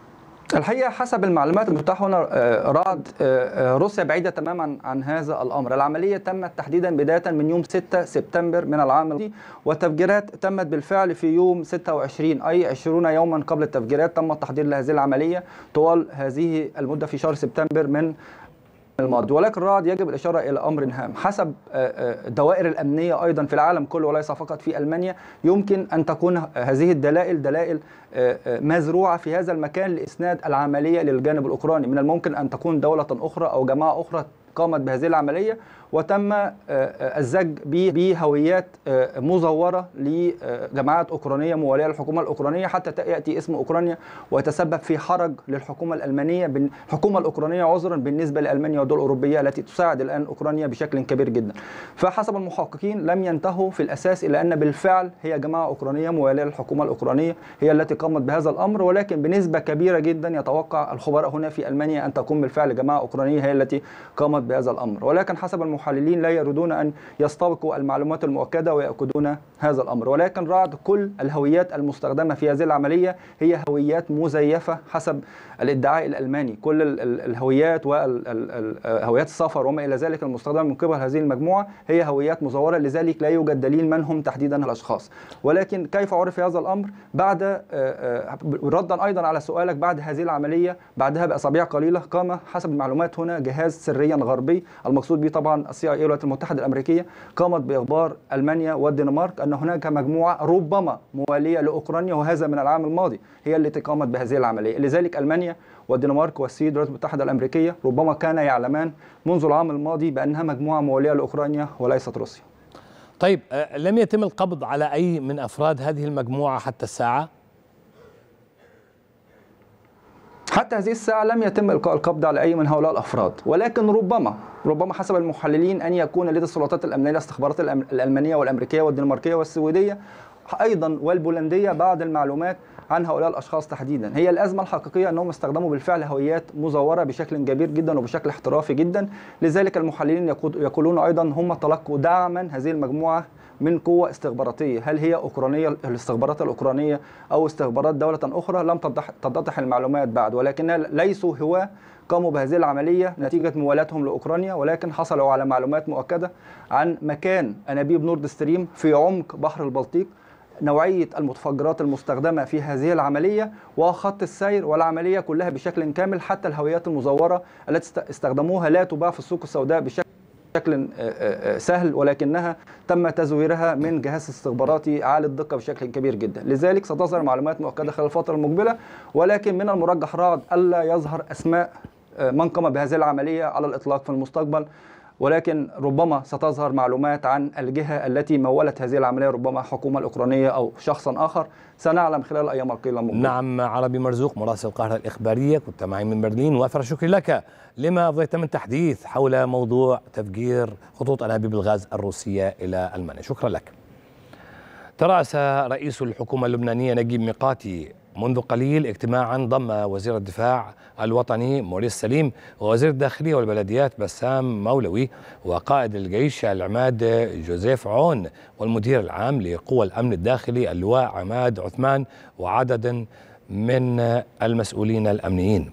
الحقيقة حسب المعلومات المتاحة هنا رعد روسيا بعيدة تماما عن هذا الأمر. العملية تمت تحديدا بداية من يوم 6 سبتمبر من العام الماضي، والتفجيرات تمت بالفعل في يوم 26 أي 20 يوما قبل التفجيرات تم التحضير لهذه العملية طوال هذه المدة في شهر سبتمبر من الماضي. ولكن رعد يجب الإشارة إلى أمر هام حسب الدوائر الأمنية أيضا في العالم كله وليس فقط في ألمانيا. يمكن أن تكون هذه الدلائل دلائل مزروعة في هذا المكان لإسناد العملية للجانب الأوكراني. من الممكن أن تكون دولة أخرى أو جماعة أخرى قامت بهذه العملية وتم الزج بهويات مزورة لجماعات أوكرانية موالية للحكومة الأوكرانية حتى يأتي اسم أوكرانيا ويتسبب في حرج للحكومة الألمانية الحكومة الأوكرانية عذرا بالنسبة لألمانيا والدول الأوروبية التي تساعد الآن أوكرانيا بشكل كبير جدا. فحسب المحققين لم ينتهوا في الأساس إلى أن بالفعل هي جماعة أوكرانية موالية للحكومة الأوكرانية هي التي قامت بهذا الأمر، ولكن بنسبة كبيرة جدا يتوقع الخبراء هنا في ألمانيا أن تكون بالفعل جماعة أوكرانية هي التي قامت بهذا الأمر. ولكن حسب المحللين لا يريدون أن يستبقوا المعلومات المؤكدة ويأكدون هذا الأمر. ولكن رعد كل الهويات المستخدمة في هذه العملية هي هويات مزيفة حسب الادعاء الألماني. كل الهويات وهويات السفر وما إلى ذلك المستخدمة من قبل هذه المجموعة هي هويات مزورة، لذلك لا يوجد دليل من هم تحديدا الأشخاص. ولكن كيف عرف هذا الأمر؟ بعد ردا أيضا على سؤالك، بعد هذه العملية بعدها بأسابيع قليلة قام حسب المعلومات هنا جهاز سريا غربي المقصود به طبعا CIA الولايات المتحدة الأمريكية قامت بإخبار ألمانيا والدنمارك أن هناك مجموعة ربما موالية لأوكرانيا وهذا من العام الماضي هي التي قامت بهذه العملية. لذلك ألمانيا والدنمارك والسويد والولايات المتحدة الأمريكية ربما كان يعلمان منذ العام الماضي بأنها مجموعة موالية لأوكرانيا وليست روسيا. طيب لم يتم القبض على أي من أفراد هذه المجموعة حتى الساعة؟ حتى هذه الساعة لم يتم إلقاء القبض على أي من هؤلاء الأفراد، ولكن ربما حسب المحللين أن يكون لدى السلطات الأمنية الاستخبارات الألمانية والأمريكية والدنماركية والسويدية أيضا والبولندية بعض المعلومات عن هؤلاء الأشخاص تحديدا. هي الأزمة الحقيقية أنهم استخدموا بالفعل هويات مزورة بشكل كبير جدا وبشكل احترافي جدا. لذلك المحللين يقولون أيضا هم تلقوا دعما هذه المجموعة من قوة استخباراتية، هل هي أوكرانية الاستخبارات الأوكرانية أو استخبارات دولة أخرى لم تتضح المعلومات بعد، ولكن ليسوا هواة قاموا بهذه العملية نتيجة موالاتهم لأوكرانيا، ولكن حصلوا على معلومات مؤكدة عن مكان أنابيب نورد ستريم في عمق بحر البلطيق، نوعية المتفجرات المستخدمة في هذه العملية وخط السير والعملية كلها بشكل كامل. حتى الهويات المزورة التي استخدموها لا تباع في السوق السوداء بشكل سهل، ولكنها تم تزويرها من جهاز استخباراتي عالي الدقة بشكل كبير جدا. لذلك ستظهر معلومات مؤكدة خلال الفترة المقبلة، ولكن من المرجح رعد ألا يظهر أسماء من قام بهذه العملية على الإطلاق في المستقبل، ولكن ربما ستظهر معلومات عن الجهة التي مولت هذه العملية، ربما الحكومة الأوكرانية أو شخصا آخر، سنعلم خلال الأيام القليلة المقبلة. نعم، عربي مرزوق مراسل القاهرة الإخبارية كنت معي من برلين، وافر شكري لك لما أفضيت من تحديث حول موضوع تفجير خطوط أنابيب الغاز الروسية إلى ألمانيا. شكرا لك. ترأس رئيس الحكومة اللبنانية نجيب ميقاتي منذ قليل اجتماعا ضم وزير الدفاع الوطني موريس سليم ووزير الداخلية والبلديات بسام مولوي وقائد الجيش العماد جوزيف عون والمدير العام لقوى الأمن الداخلي اللواء عماد عثمان وعدد من المسؤولين الأمنيين.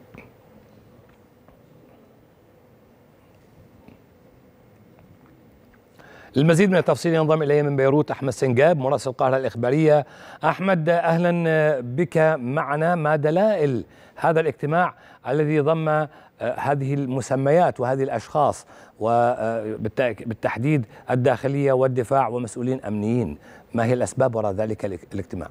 للمزيد من التفصيل ينضم إلي من بيروت أحمد سنجاب مراسل القاهرة الإخبارية. أحمد، أهلا بك معنا. ما دلائل هذا الاجتماع الذي ضم هذه المسميات وهذه الأشخاص وبالتحديد الداخلية والدفاع ومسؤولين أمنيين؟ ما هي الأسباب وراء ذلك الاجتماع؟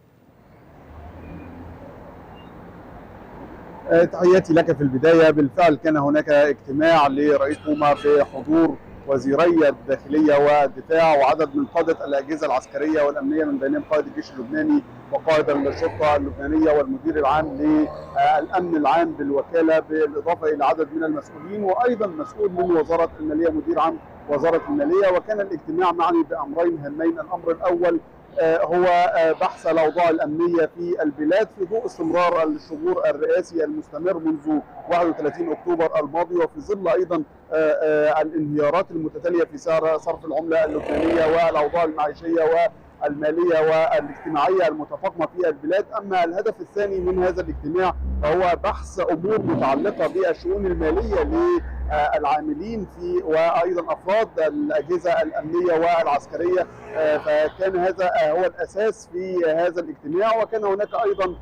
تحياتي لك. في البداية بالفعل كان هناك اجتماع لرئيس حكومة بحضور وزيري الداخلية والدفاع وعدد من قادة الأجهزة العسكرية والأمنية من بينهم قائد الجيش اللبناني وقائد الشرطة اللبنانية والمدير العام للأمن العام بالوكالة، بالإضافة إلى عدد من المسؤولين وأيضا مسؤول من وزارة المالية مدير عام وزارة المالية. وكان الاجتماع معني بأمرين هامين. الأمر الأول هو بحث الأوضاع الأمنية في البلاد في ضوء استمرار الشغور الرئاسي المستمر منذ 31 أكتوبر الماضي، وفي ظل أيضا الانهيارات المتتالية في سعر صرف العملة اللبنانية والأوضاع المعيشية المالية والاجتماعية المتفاقمة في البلاد. أما الهدف الثاني من هذا الاجتماع فهو بحث أمور متعلقة بالشؤون المالية للعاملين في وأيضا أفراد الأجهزة الأمنية والعسكرية. فكان هذا هو الأساس في هذا الاجتماع. وكان هناك أيضا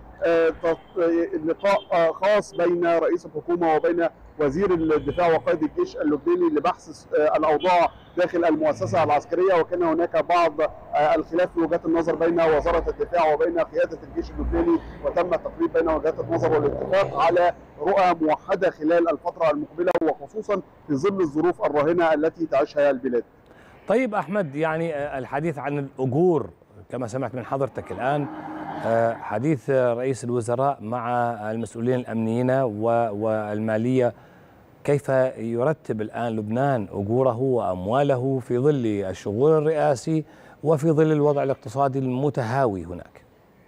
لقاء خاص بين رئيس الحكومة وبين وزير الدفاع وقائد الجيش اللبناني لبحث الأوضاع داخل المؤسسة العسكرية. وكان هناك بعض الخلاف في وجهات النظر بين وزارة الدفاع وبين قيادة الجيش اللبناني، وتم التقريب بين وجهات النظر والاتفاق على رؤى موحدة خلال الفترة المقبلة، وخصوصا في ظل الظروف الراهنة التي تعيشها البلاد. طيب أحمد، يعني الحديث عن الأجور كما سمعت من حضرتك الآن، حديث رئيس الوزراء مع المسؤولين الأمنيين والمالية، كيف يرتب الآن لبنان أجوره وأمواله في ظل الشغل الرئاسي وفي ظل الوضع الاقتصادي المتهاوي هناك؟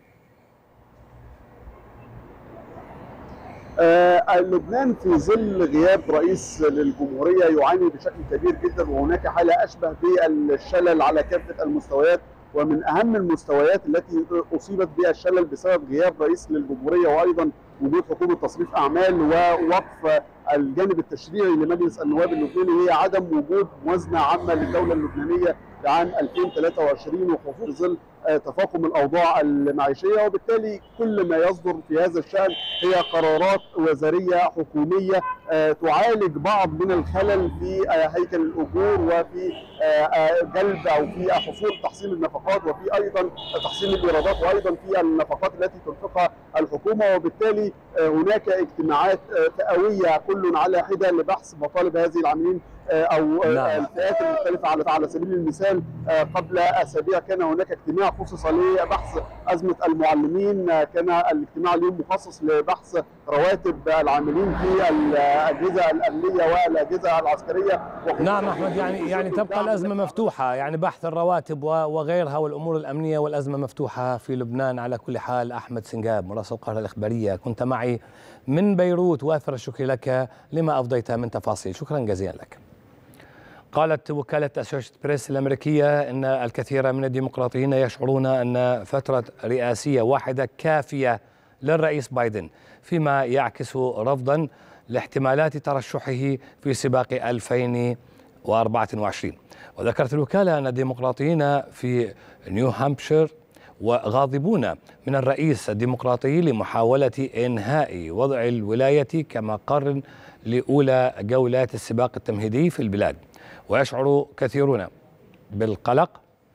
لبنان في ظل غياب رئيس للجمهورية يعاني بشكل كبير جدا، وهناك حالة أشبه بالشلل على كافة المستويات. ومن أهم المستويات التي أصيبت بها الشلل بسبب غياب رئيس للجمهورية وأيضا وجود حكومة تصريف أعمال ووقف الجانب التشريعي لمجلس النواب اللبناني هي عدم وجود موازنة عامة للدولة اللبنانية لعام 2023، وخصوصا في ظل تفاقم الأوضاع المعيشية. وبالتالي كل ما يصدر في هذا الشأن هي قرارات وزارية حكومية تعالج بعض من الخلل في هيكل الأجور وفي جلب أو في حصول تحصيل النفقات وفي أيضا تحصيل الإيرادات وأيضا في النفقات التي تنفقها الحكومة. وبالتالي هناك اجتماعات فئوية كل على حدة لبحث مطالب هذه العاملين أو الفئات المختلفة. على سبيل المثال قبل أسابيع كان هناك اجتماع خصص لبحث أزمة المعلمين، كان الاجتماع اليوم مخصص لبحث رواتب العاملين في الأجهزة الأمنية والأجهزة العسكرية. نعم أحمد، يعني تبقى الأزمة مفتوحة، يعني بحث الرواتب وغيرها والأمور الأمنية والأزمة مفتوحة في لبنان على كل حال. أحمد سنجاب مراسل القاهرة الإخبارية كنت معي من بيروت، وافر الشكر لك لما أفضيت من تفاصيل، شكرا جزيلا لك. قالت وكالة أسوشيتد بريس الأمريكية أن الكثير من الديمقراطيين يشعرون أن فترة رئاسية واحدة كافية للرئيس بايدن، فيما يعكس رفضا لاحتمالات ترشحه في سباق 2024. وذكرت الوكالة أن الديمقراطيين في نيو هامبشير وغاضبون من الرئيس الديمقراطي لمحاولة إنهاء وضع الولاية كمقر لأولى جولات السباق التمهيدي في البلاد، ويشعر كثيرون بالقلق.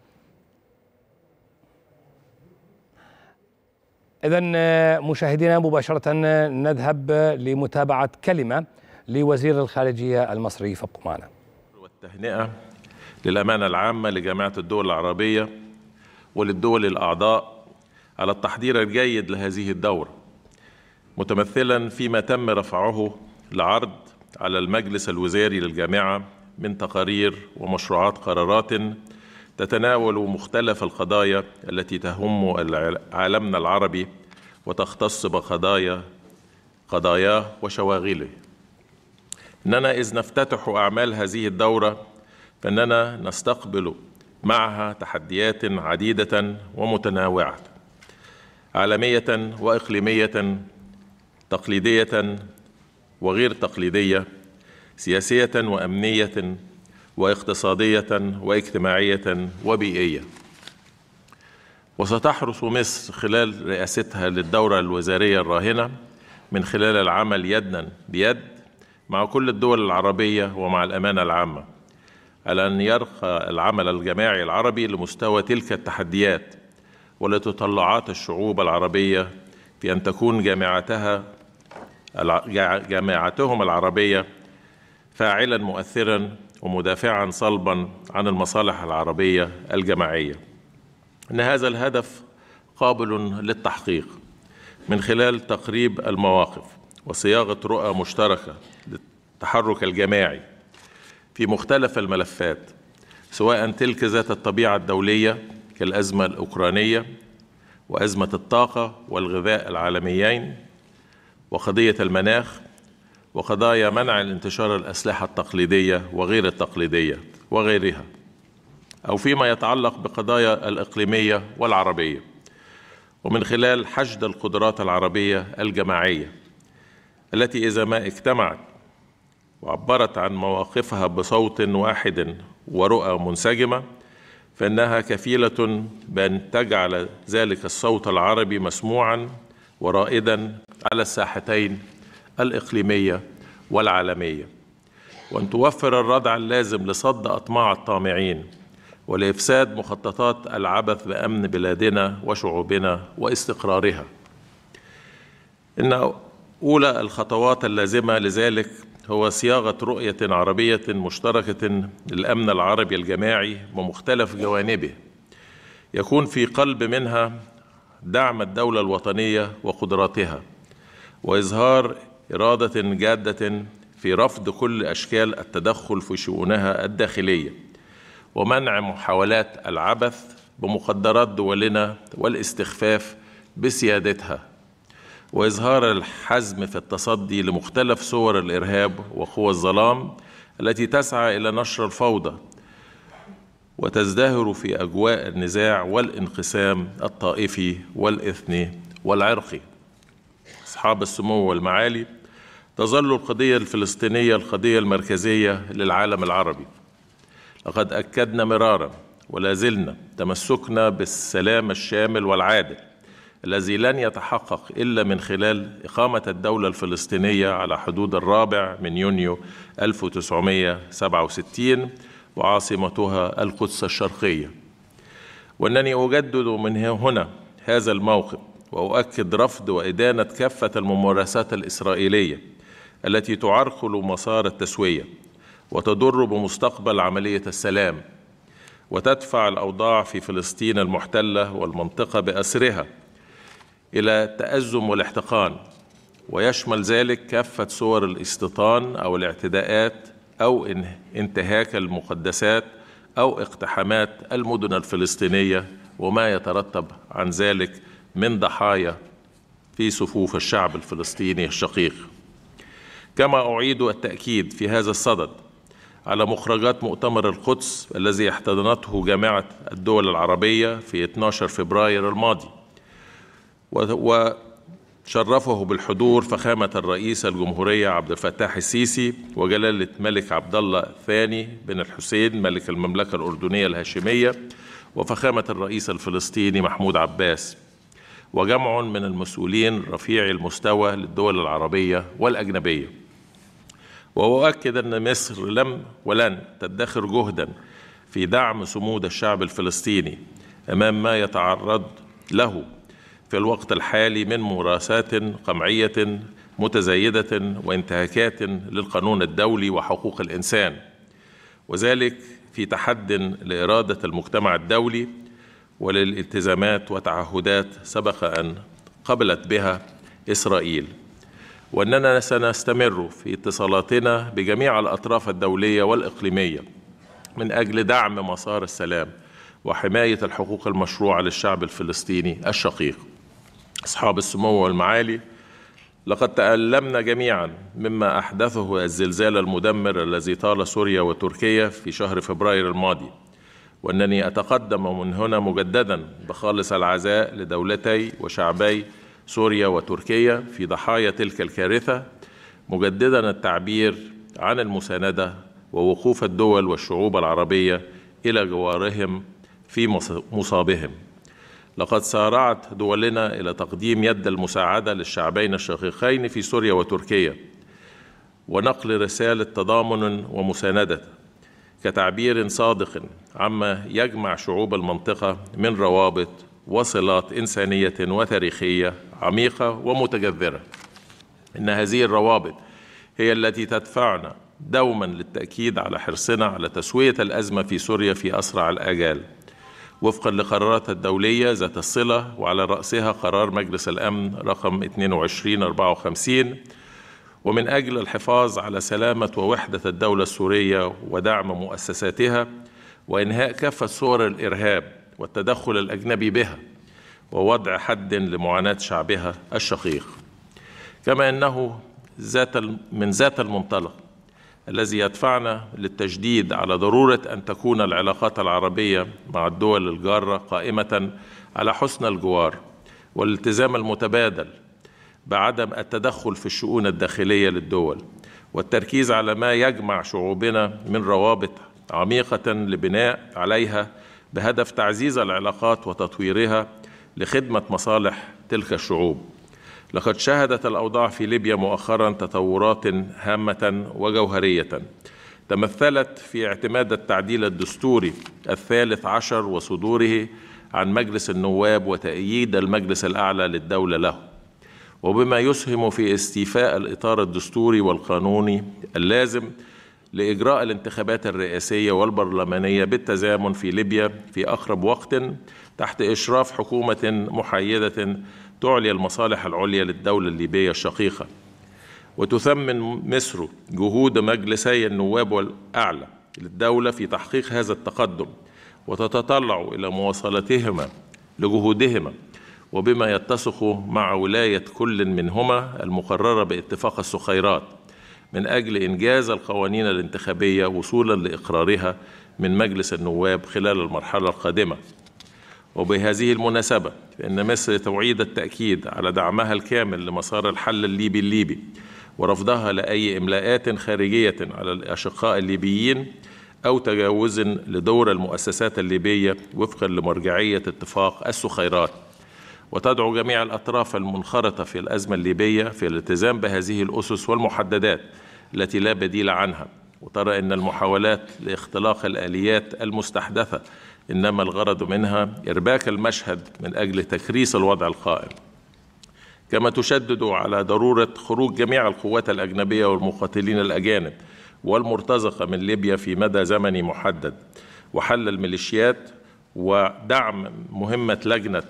إذن مشاهدينا مباشرة نذهب لمتابعة كلمة لوزير الخارجية المصري، فابقوا معنا. والتهنئة للأمانة العامة لجامعة الدول العربية وللدول الأعضاء على التحضير الجيد لهذه الدورة، متمثلا فيما تم رفعه لعرض على المجلس الوزاري للجامعة من تقارير ومشروعات قرارات تتناول مختلف القضايا التي تهم عالمنا العربي وتختص بقضاياه وشواغله. إننا إذ نفتتح أعمال هذه الدورة فإننا نستقبل معها تحديات عديدة ومتنوعة، عالمية وإقليمية، تقليدية وغير تقليدية، سياسية وأمنية واقتصادية واجتماعية وبيئية. وستحرص مصر خلال رئاستها للدورة الوزارية الراهنة من خلال العمل يداً بيد مع كل الدول العربية ومع الأمانة العامة على أن يرقى العمل الجماعي العربي لمستوى تلك التحديات ولتطلعات الشعوب العربية في أن تكون جامعتهم العربية فاعلاً مؤثراً ومدافعاً صلباً عن المصالح العربية الجماعية. إن هذا الهدف قابل للتحقيق من خلال تقريب المواقف وصياغة رؤى مشتركة للتحرك الجماعي في مختلف الملفات، سواء تلك ذات الطبيعة الدولية كالأزمة الأوكرانية وأزمة الطاقة والغذاء العالميين وقضية المناخ وقضايا منع الانتشار الأسلحة التقليدية وغير التقليدية وغيرها، أو فيما يتعلق بقضايا الإقليمية والعربية، ومن خلال حشد القدرات العربية الجماعية التي إذا ما اجتمعت وعبرت عن مواقفها بصوت واحد ورؤى منسجمة فإنها كفيلة بأن تجعل ذلك الصوت العربي مسموعا ورائدا على الساحتين الإقليمية والعالمية، وأن توفر الردع اللازم لصد أطماع الطامعين ولإفساد مخططات العبث بأمن بلادنا وشعوبنا واستقرارها. إن أولى الخطوات اللازمة لذلك هو صياغة رؤية عربية مشتركة للأمن العربي الجماعي بمختلف جوانبه، يكون في قلب منها دعم الدولة الوطنية وقدراتها، وإظهار إرادة جادة في رفض كل أشكال التدخل في شؤونها الداخلية، ومنع محاولات العبث بمقدرات دولنا والاستخفاف بسيادتها، وإظهار الحزم في التصدي لمختلف صور الإرهاب وقوى الظلام التي تسعى إلى نشر الفوضى وتزدهر في أجواء النزاع والانقسام الطائفي والإثني والعرقي. أصحاب السمو والمعالي، تظل القضية الفلسطينية القضية المركزية للعالم العربي. لقد أكدنا مرارا ولا زلنا تمسكنا بالسلام الشامل والعادل الذي لن يتحقق إلا من خلال إقامة الدولة الفلسطينية على حدود 4 يونيو 1967 وعاصمتها القدس الشرقية. وأنني أجدد من هنا هذا الموقف وأؤكد رفض وإدانة كافة الممارسات الإسرائيلية التي تعرقل مسار التسوية وتضر بمستقبل عملية السلام وتدفع الأوضاع في فلسطين المحتلة والمنطقة بأسرها إلى التأزم والاحتقان، ويشمل ذلك كافة صور الاستيطان أو الاعتداءات أو انتهاك المقدسات أو اقتحامات المدن الفلسطينية وما يترتب عن ذلك من ضحايا في صفوف الشعب الفلسطيني الشقيق. كما أعيد التأكيد في هذا الصدد على مخرجات مؤتمر القدس الذي احتضنته جامعة الدول العربية في 12 فبراير الماضي، وشرفه بالحضور فخامة الرئيس الجمهورية عبد الفتاح السيسي وجلالة الملك عبد الله الثاني بن الحسين ملك المملكة الأردنية الهاشمية وفخامة الرئيس الفلسطيني محمود عباس، وجمع من المسؤولين رفيعي المستوى للدول العربية والأجنبية. وأؤكد أن مصر لم ولن تدخر جهدا في دعم صمود الشعب الفلسطيني أمام ما يتعرض له في الوقت الحالي من ممارسات قمعية متزايدة وانتهاكات للقانون الدولي وحقوق الإنسان، وذلك في تحد لإرادة المجتمع الدولي وللالتزامات وتعهدات سبق أن قبلت بها إسرائيل. وأننا سنستمر في اتصالاتنا بجميع الأطراف الدولية والإقليمية من أجل دعم مسار السلام وحماية الحقوق المشروعة للشعب الفلسطيني الشقيق. أصحاب السمو والمعالي، لقد تألمنا جميعا مما أحدثه الزلزال المدمر الذي طال سوريا وتركيا في شهر فبراير الماضي، وأنني أتقدم من هنا مجددا بخالص العزاء لدولتي وشعبي سوريا وتركيا في ضحايا تلك الكارثة، مجددا التعبير عن المساندة ووقوف الدول والشعوب العربية إلى جوارهم في مصابهم. لقد سارعت دولنا إلى تقديم يد المساعدة للشعبين الشقيقين في سوريا وتركيا ونقل رسالة تضامن ومساندة كتعبير صادق عما يجمع شعوب المنطقة من روابط وصلات إنسانية وتاريخية عميقة ومتجذرة. إن هذه الروابط هي التي تدفعنا دوما للتأكيد على حرصنا على تسوية الأزمة في سوريا في أسرع الآجال وفقا لقرارات الدولية ذات الصلة، وعلى رأسها قرار مجلس الأمن رقم 2254، ومن أجل الحفاظ على سلامة ووحدة الدولة السورية ودعم مؤسساتها وإنهاء كافة صور الإرهاب والتدخل الأجنبي بها ووضع حد لمعاناة شعبها الشقيق. كما أنه من ذات المنطلق الذي يدفعنا للتشديد على ضرورة أن تكون العلاقات العربية مع الدول الجارة قائمة على حسن الجوار والالتزام المتبادل بعدم التدخل في الشؤون الداخلية للدول، والتركيز على ما يجمع شعوبنا من روابط عميقة لبناء عليها بهدف تعزيز العلاقات وتطويرها لخدمة مصالح تلك الشعوب. لقد شهدت الأوضاع في ليبيا مؤخرا تطورات هامة وجوهرية تمثلت في اعتماد التعديل الدستوري الثالث عشر وصدوره عن مجلس النواب وتأييد المجلس الأعلى للدولة له، وبما يسهم في استيفاء الإطار الدستوري والقانوني اللازم لإجراء الانتخابات الرئاسية والبرلمانية بالتزامن في ليبيا في أقرب وقت تحت إشراف حكومة محايدة تعلي المصالح العليا للدولة الليبية الشقيقة. وتثمن مصر جهود مجلسي النواب والأعلى للدولة في تحقيق هذا التقدم، وتتطلع إلى مواصلتهما لجهودهما وبما يتسق مع ولاية كل منهما المقررة باتفاق السخيرات من أجل إنجاز القوانين الانتخابية وصولا لإقرارها من مجلس النواب خلال المرحلة القادمة. وبهذه المناسبة فإن مصر تعيد التأكيد على دعمها الكامل لمسار الحل الليبي ورفضها لأي إملاءات خارجية على الأشقاء الليبيين أو تجاوز لدور المؤسسات الليبية وفقا لمرجعية اتفاق السخيرات، وتدعو جميع الأطراف المنخرطة في الأزمة الليبية في الالتزام بهذه الأسس والمحددات التي لا بديل عنها، وترى أن المحاولات لاختلاق الآليات المستحدثة إنما الغرض منها إرباك المشهد من أجل تكريس الوضع القائم. كما تشدد على ضرورة خروج جميع القوات الأجنبية والمقاتلين الأجانب والمرتزقة من ليبيا في مدى زمني محدد، وحل الميليشيات، ودعم مهمة لجنة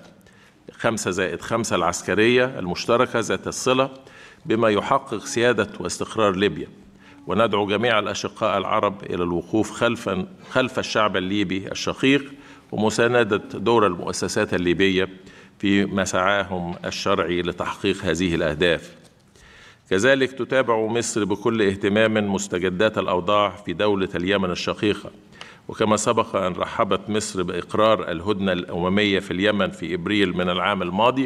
5+5 العسكرية المشتركة ذات الصلة بما يحقق سيادة واستقرار ليبيا. وندعو جميع الأشقاء العرب إلى الوقوف خلف الشعب الليبي الشقيق ومساندة دور المؤسسات الليبية في مسعاهم الشرعي لتحقيق هذه الأهداف. كذلك تتابع مصر بكل اهتمام مستجدات الأوضاع في دولة اليمن الشقيقة، وكما سبق أن رحبت مصر بإقرار الهدنة الأممية في اليمن في إبريل من العام الماضي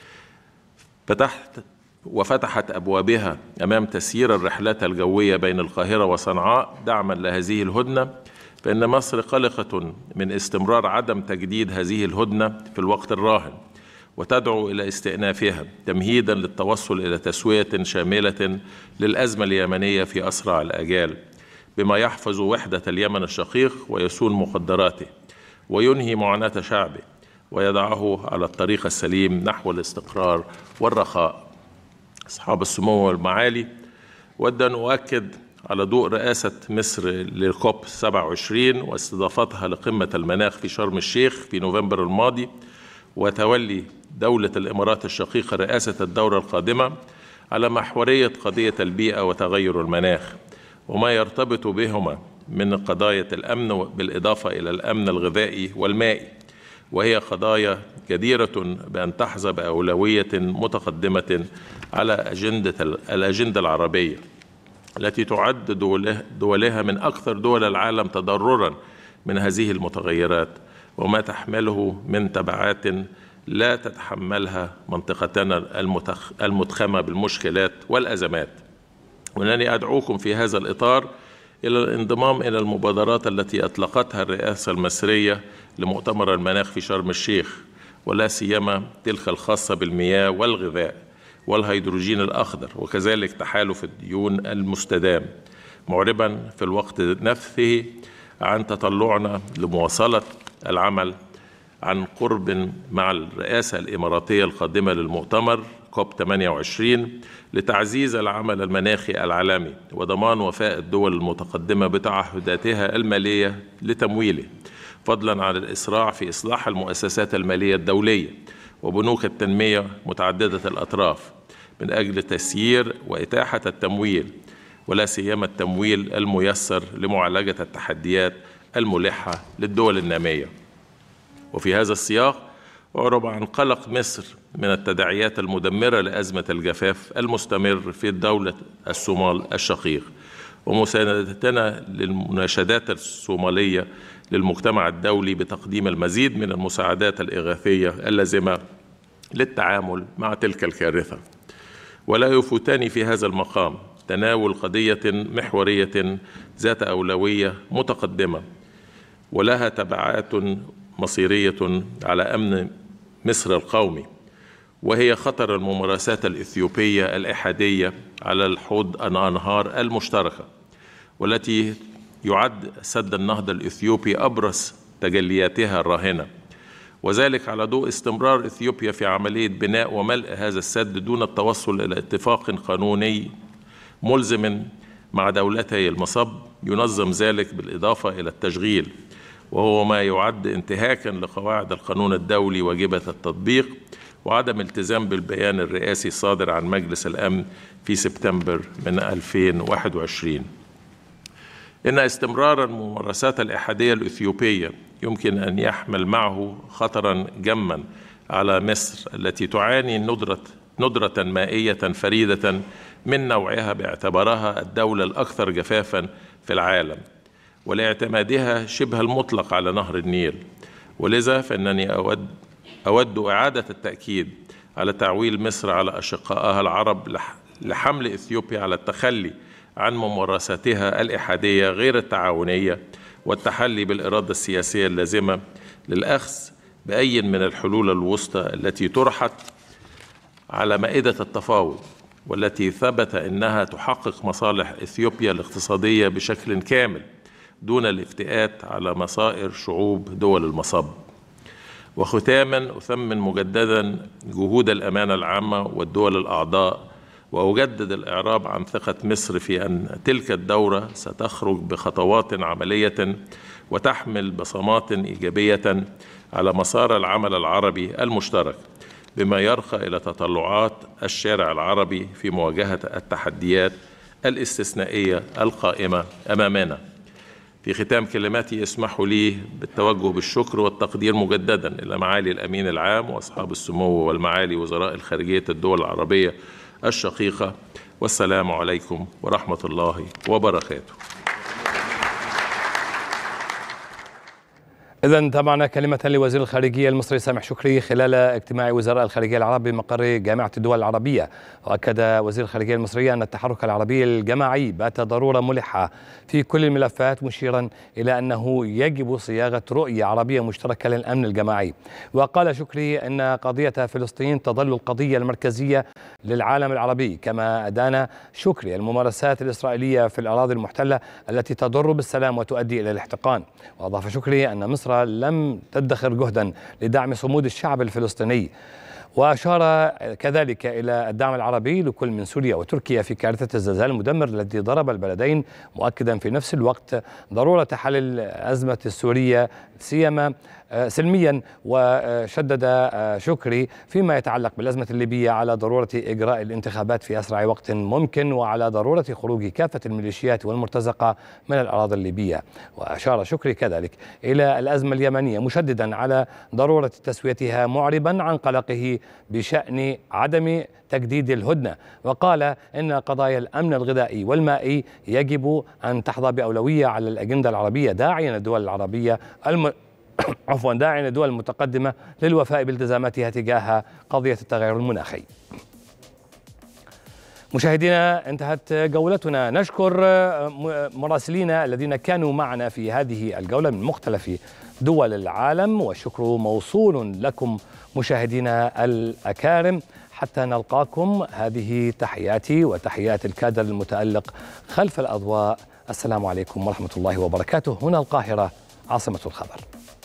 وفتحت أبوابها أمام تسيير الرحلات الجوية بين القاهرة وصنعاء دعما لهذه الهدنة، فإن مصر قلقة من استمرار عدم تجديد هذه الهدنة في الوقت الراهن، وتدعو إلى استئنافها تمهيدا للتوصل إلى تسوية شاملة للأزمة اليمنية في أسرع الآجال، بما يحفظ وحدة اليمن الشقيق ويسون مقدراته وينهي معاناة شعبه ويضعه على الطريق السليم نحو الاستقرار والرخاء. أصحاب السمو والمعالي، أود أن أؤكد على ضوء رئاسة مصر للكوب 27 واستضافتها لقمة المناخ في شرم الشيخ في نوفمبر الماضي، وتولي دولة الإمارات الشقيقة رئاسة الدورة القادمة على محورية قضية البيئة وتغير المناخ وما يرتبط بهما من قضايا الأمن بالإضافة إلى الأمن الغذائي والمائي، وهي قضايا جديرة بأن تحظى بأولوية متقدمة على الأجندة العربية التي تعد دولها من أكثر دول العالم تضرراً من هذه المتغيرات وما تحمله من تبعات لا تتحملها منطقتنا المتخمة بالمشكلات والأزمات. وأنني أدعوكم في هذا الإطار إلى الانضمام إلى المبادرات التي أطلقتها الرئاسة المصرية لمؤتمر المناخ في شرم الشيخ، ولا سيما تلك الخاصة بالمياه والغذاء والهيدروجين الأخضر، وكذلك تحالف الديون المستدام، معربا في الوقت نفسه عن تطلعنا لمواصلة العمل عن قرب مع الرئاسة الإماراتية القادمة للمؤتمر كوب 28 لتعزيز العمل المناخي العالمي وضمان وفاء الدول المتقدمة بتعهداتها المالية لتمويله، فضلا عن الإسراع في إصلاح المؤسسات المالية الدولية وبنوك التنمية متعددة الأطراف من أجل تسيير وإتاحة التمويل، ولا سيما التمويل الميسر لمعالجة التحديات الملحة للدول النامية. وفي هذا السياق أعرب عن قلق مصر من التداعيات المدمرة لأزمة الجفاف المستمر في دولة الصومال الشقيق، ومساندتنا للمناشدات الصومالية للمجتمع الدولي بتقديم المزيد من المساعدات الإغاثية اللازمة للتعامل مع تلك الكارثة. ولا يفوتني في هذا المقام تناول قضية محورية ذات أولوية متقدمة ولها تبعات مصيرية على أمن مصر القومي، وهي خطر الممارسات الإثيوبية الإحادية على الحوض الأنهار المشتركة، والتي يعد سد النهضة الإثيوبي أبرز تجلياتها الراهنة، وذلك على ضوء استمرار إثيوبيا في عملية بناء وملء هذا السد دون التوصل إلى اتفاق قانوني ملزم مع دولتي المصب ينظم ذلك بالإضافة إلى التشغيل، وهو ما يعد انتهاكا لقواعد القانون الدولي واجبة التطبيق وعدم التزام بالبيان الرئاسي الصادر عن مجلس الأمن في سبتمبر من 2021. إن استمرار الممارسات الإحادية الإثيوبية يمكن أن يحمل معه خطرا جما على مصر التي تعاني ندرة مائية فريدة من نوعها باعتبارها الدولة الأكثر جفافا في العالم ولاعتمادها شبه المطلق على نهر النيل. ولذا فإنني أود إعادة التأكيد على تعويل مصر على أشقائها العرب لحمل إثيوبيا على التخلي عن ممارساتها الإحادية غير التعاونية والتحلي بالإرادة السياسية اللازمة للأخذ بأي من الحلول الوسطى التي طرحت على مائدة التفاوض، والتي ثبت أنها تحقق مصالح إثيوبيا الاقتصادية بشكل كامل دون الافتئات على مصائر شعوب دول المصب. وختاما أثمن مجددا جهود الأمانة العامة والدول الأعضاء، وأجدد الإعراب عن ثقة مصر في أن تلك الدورة ستخرج بخطوات عملية وتحمل بصمات إيجابية على مسار العمل العربي المشترك، بما يرقى إلى تطلعات الشارع العربي في مواجهة التحديات الاستثنائية القائمة أمامنا. في ختام كلماتي اسمحوا لي بالتوجه بالشكر والتقدير مجددا إلى معالي الأمين العام وأصحاب السمو والمعالي وزراء الخارجية الدول العربية الشقيقة، والسلام عليكم ورحمة الله وبركاته. إذن تابعنا كلمة لوزير الخارجية المصري سامح شكري خلال اجتماع وزراء الخارجية العرب بمقر جامعة الدول العربية. وأكد وزير الخارجية المصري أن التحرك العربي الجماعي بات ضرورة ملحة في كل الملفات، مشيرا إلى أنه يجب صياغة رؤية عربية مشتركة للأمن الجماعي. وقال شكري أن قضية فلسطين تظل القضية المركزية للعالم العربي، كما أدان شكري الممارسات الإسرائيلية في الأراضي المحتلة التي تضر بالسلام وتؤدي إلى الاحتقان. وأضاف شكري أن مصر لم تدخر جهدا لدعم صمود الشعب الفلسطيني، وأشار كذلك إلى الدعم العربي لكل من سوريا وتركيا في كارثة الزلزال المدمر الذي ضرب البلدين، مؤكدا في نفس الوقت ضرورة حل الأزمة السورية سلميا. وشدد شكري فيما يتعلق بالأزمة الليبية على ضرورة إجراء الانتخابات في أسرع وقت ممكن، وعلى ضرورة خروج كافة الميليشيات والمرتزقة من الأراضي الليبية. وأشار شكري كذلك إلى الأزمة اليمنية، مشددا على ضرورة تسويتها، معربا عن قلقه بشأن عدم تجديد الهدنة. وقال إن قضايا الأمن الغذائي والمائي يجب أن تحظى بأولوية على الأجندة العربية، داعيا الدول العربية داعيا الدول المتقدمة للوفاء بالتزاماتها تجاه قضية التغير المناخي. مشاهدينا، انتهت جولتنا. نشكر مراسلينا الذين كانوا معنا في هذه الجولة من مختلف دول العالم، والشكر موصول لكم مشاهدينا الأكارم. حتى نلقاكم، هذه تحياتي وتحيات الكادر المتألق خلف الأضواء. السلام عليكم ورحمة الله وبركاته. هنا القاهرة عاصمة الخبر.